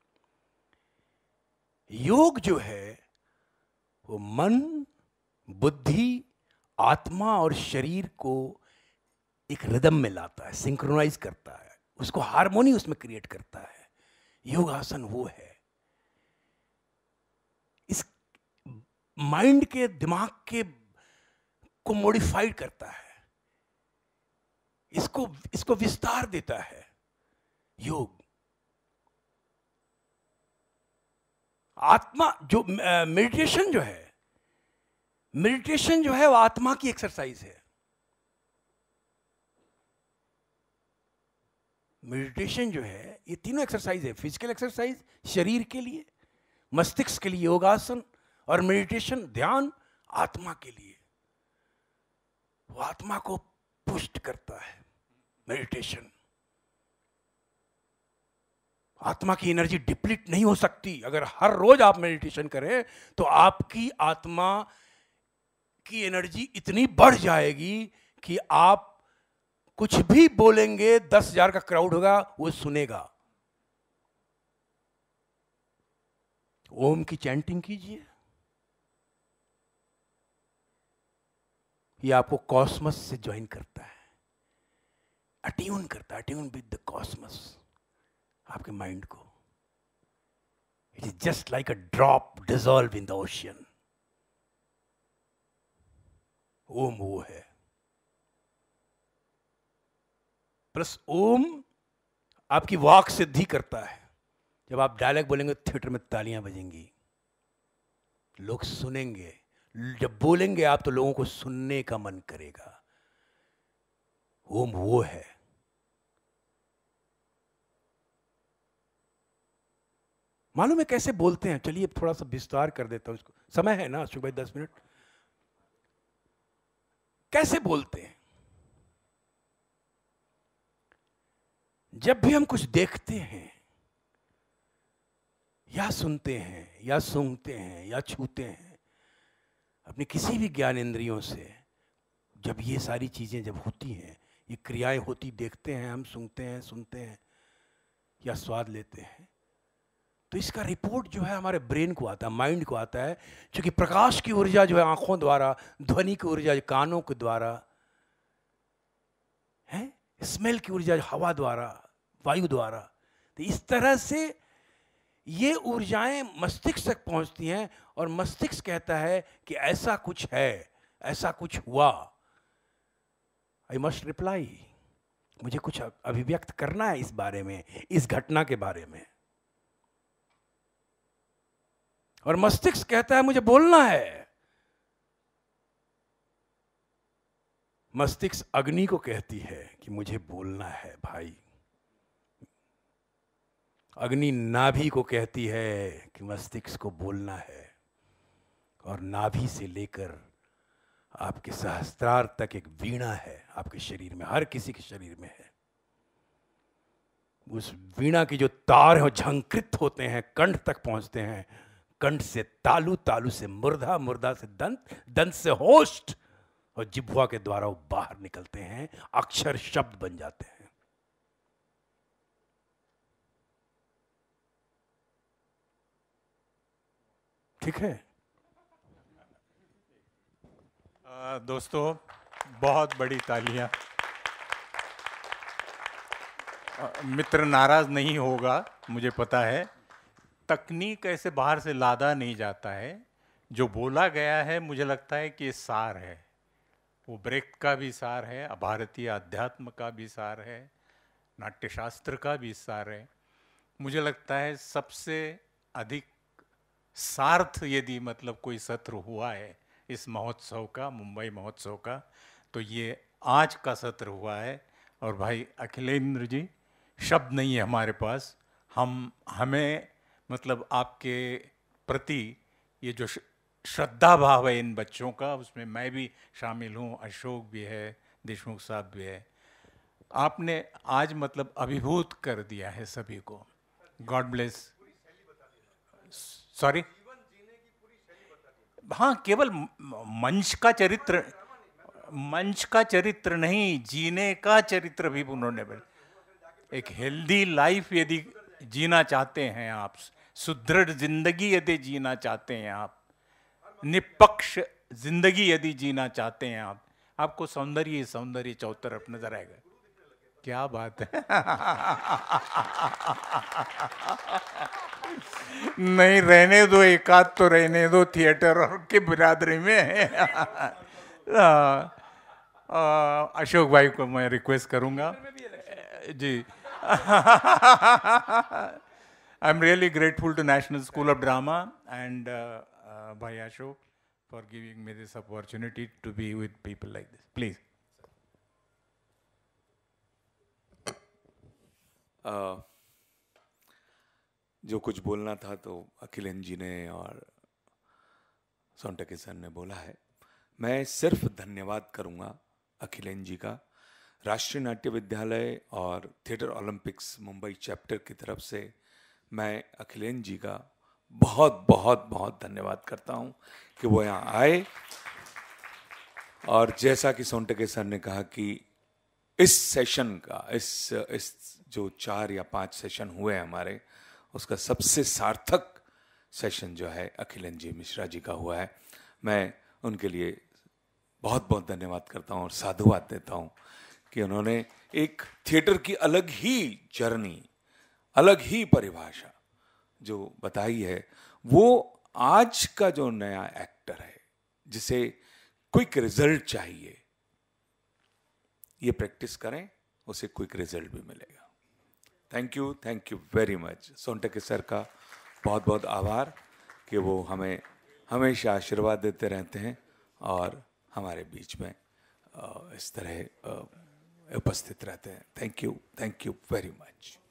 योग जो है वो मन, बुद्धि, आत्मा और शरीर को एक रिदम में लाता है, सिंक्रोनाइज करता है, उसको हार्मोनी उसमें क्रिएट करता है। योगासन वो है। इस माइंड के, दिमाग के को मॉडिफाइड करता है, इसको विस्तार देता है योग। आत्मा जो मेडिटेशन जो है वो आत्मा की एक्सरसाइज है। मेडिटेशन जो है, ये तीनों एक्सरसाइज है, फिजिकल एक्सरसाइज शरीर के लिए, मस्तिष्क के लिए योगासन, और मेडिटेशन ध्यान आत्मा के लिए। वो आत्मा को पुष्ट करता है मेडिटेशन। आत्मा की एनर्जी डिप्लीट नहीं हो सकती। अगर हर रोज आप मेडिटेशन करें तो आपकी आत्मा की एनर्जी इतनी बढ़ जाएगी कि आप कुछ भी बोलेंगे, 10,000 का क्राउड होगा, वो सुनेगा। ओम की चैंटिंग कीजिए, ये आपको कॉस्मस से ज्वाइन करता है, अट्यून करता है, अट्यून विद द कॉस्मस, आपके माइंड को। It is just like a drop dissolve in the ocean. Om वो है। प्लस ओम आपकी वाक सिद्धि करता है। जब आप डायलॉग बोलेंगे थिएटर में तालियां बजेंगी, लोग सुनेंगे। जब बोलेंगे आप तो लोगों को सुनने का मन करेगा। ओम वो है। मालूम है कैसे बोलते हैं? चलिए थोड़ा सा विस्तार कर देता हूं इसको, समय है ना अशोक भाई? 10 मिनट। कैसे बोलते हैं? जब भी हम कुछ देखते हैं या सुनते हैं या सूंघते हैं या छूते हैं, अपने किसी भी ज्ञान इंद्रियों से, जब ये सारी चीजें जब होती हैं, ये क्रियाएं होती, देखते हैं हम, सूंघते हैं, सुनते हैं या स्वाद लेते हैं, तो इसका रिपोर्ट जो है हमारे ब्रेन को आता है, माइंड को आता है। क्योंकि प्रकाश की ऊर्जा जो है आंखों द्वारा, ध्वनि की ऊर्जा कानों के द्वारा है, स्मेल की ऊर्जा हवा द्वारा, वायु द्वारा। तो इस तरह से ये ऊर्जाएं मस्तिष्क तक पहुंचती हैं और मस्तिष्क कहता है कि ऐसा कुछ है, ऐसा कुछ हुआ। आई मस्ट रिप्लाई, मुझे कुछ अभिव्यक्त करना है इस बारे में, इस घटना के बारे में। और मस्तिष्क कहता है मुझे बोलना है। मस्तिष्क अग्नि को कहती है कि मुझे बोलना है भाई, अग्नि नाभि को कहती है कि मस्तिष्क को बोलना है, और नाभि से लेकर आपके सहस्त्रार तक एक वीणा है आपके शरीर में, हर किसी के शरीर में है। उस वीणा की जो तार हैं वो झंकृत होते हैं, कंठ तक पहुंचते हैं, कंठ से तालु, तालु से मुर्धा, मुर्धा से दंत, दंत से होस्ट, और जिह्वा के द्वारा वो बाहर निकलते हैं, अक्षर शब्द बन जाते हैं। ठीक है दोस्तों, बहुत बड़ी तालियां। मित्र नाराज नहीं होगा, मुझे पता है। तकनीक ऐसे बाहर से लादा नहीं जाता है। जो बोला गया है मुझे लगता है कि ये सार है, वो ब्रेक का भी सार है, भारतीय अध्यात्म का भी सार है, नाट्यशास्त्र का भी सार है। मुझे लगता है सबसे अधिक सार्थ यदि मतलब कोई सत्र हुआ है इस महोत्सव का, मुंबई महोत्सव का, तो ये आज का सत्र हुआ है। और भाई अखिलेंद्र जी, शब्द नहीं है हमारे पास। हमें मतलब आपके प्रति ये जो श्रद्धा भाव है इन बच्चों का, उसमें मैं भी शामिल हूँ, अशोक भी है, देशमुख साहब भी है। आपने आज मतलब अभिभूत कर दिया है सभी को। God bless. सॉरी, हाँ, केवल मंच का चरित्र नहीं, जीने का चरित्र भी उन्होंने एक हेल्दी लाइफ यदि जीना चाहते हैं आप, सुदृढ़ जिंदगी यदि जीना चाहते हैं आप, निष्पक्ष जिंदगी यदि जीना चाहते हैं आप, आपको सौंदर्य चौतरफ नजर आएगा। क्या बात है। नहीं, रहने दो, एक आध तो रहने दो थिएटर और के बिरादरी में। अशोक भाई को मैं रिक्वेस्ट करूंगा जी। I am really grateful to National School of Drama and भाई Ashok for giving me this opportunity to be with people like this. Please. जो कुछ बोलना था तो अखिलेंद्र जी ने और सोनटके सर ने बोला है। मैं सिर्फ धन्यवाद करूंगा अखिलेंद्र जी का, राष्ट्रीय नाट्य विद्यालय और थिएटर ओलंपिक्स मुंबई चैप्टर की तरफ से मैं अखिलेंद्र जी का बहुत बहुत बहुत धन्यवाद करता हूं कि वो यहाँ आए। और जैसा कि सोनटके सर ने कहा कि इस सेशन का, इस जो 4 या 5 सेशन हुए हमारे, उसका सबसे सार्थक सेशन जो है अखिलेंद्र जी मिश्रा जी का हुआ है। मैं उनके लिए बहुत बहुत धन्यवाद करता हूँ और साधुवाद देता हूँ कि उन्होंने एक थिएटर की अलग ही जर्नी, अलग ही परिभाषा जो बताई है, वो आज का जो नया एक्टर है जिसे क्विक रिजल्ट चाहिए, ये प्रैक्टिस करें, उसे क्विक रिजल्ट भी मिलेगा। Thank you very much. Sontakke sir का बहुत बहुत आभार कि वो हमें हमेशा आशीर्वाद देते रहते हैं और हमारे बीच में इस तरह उपस्थित रहते हैं। Thank you very much.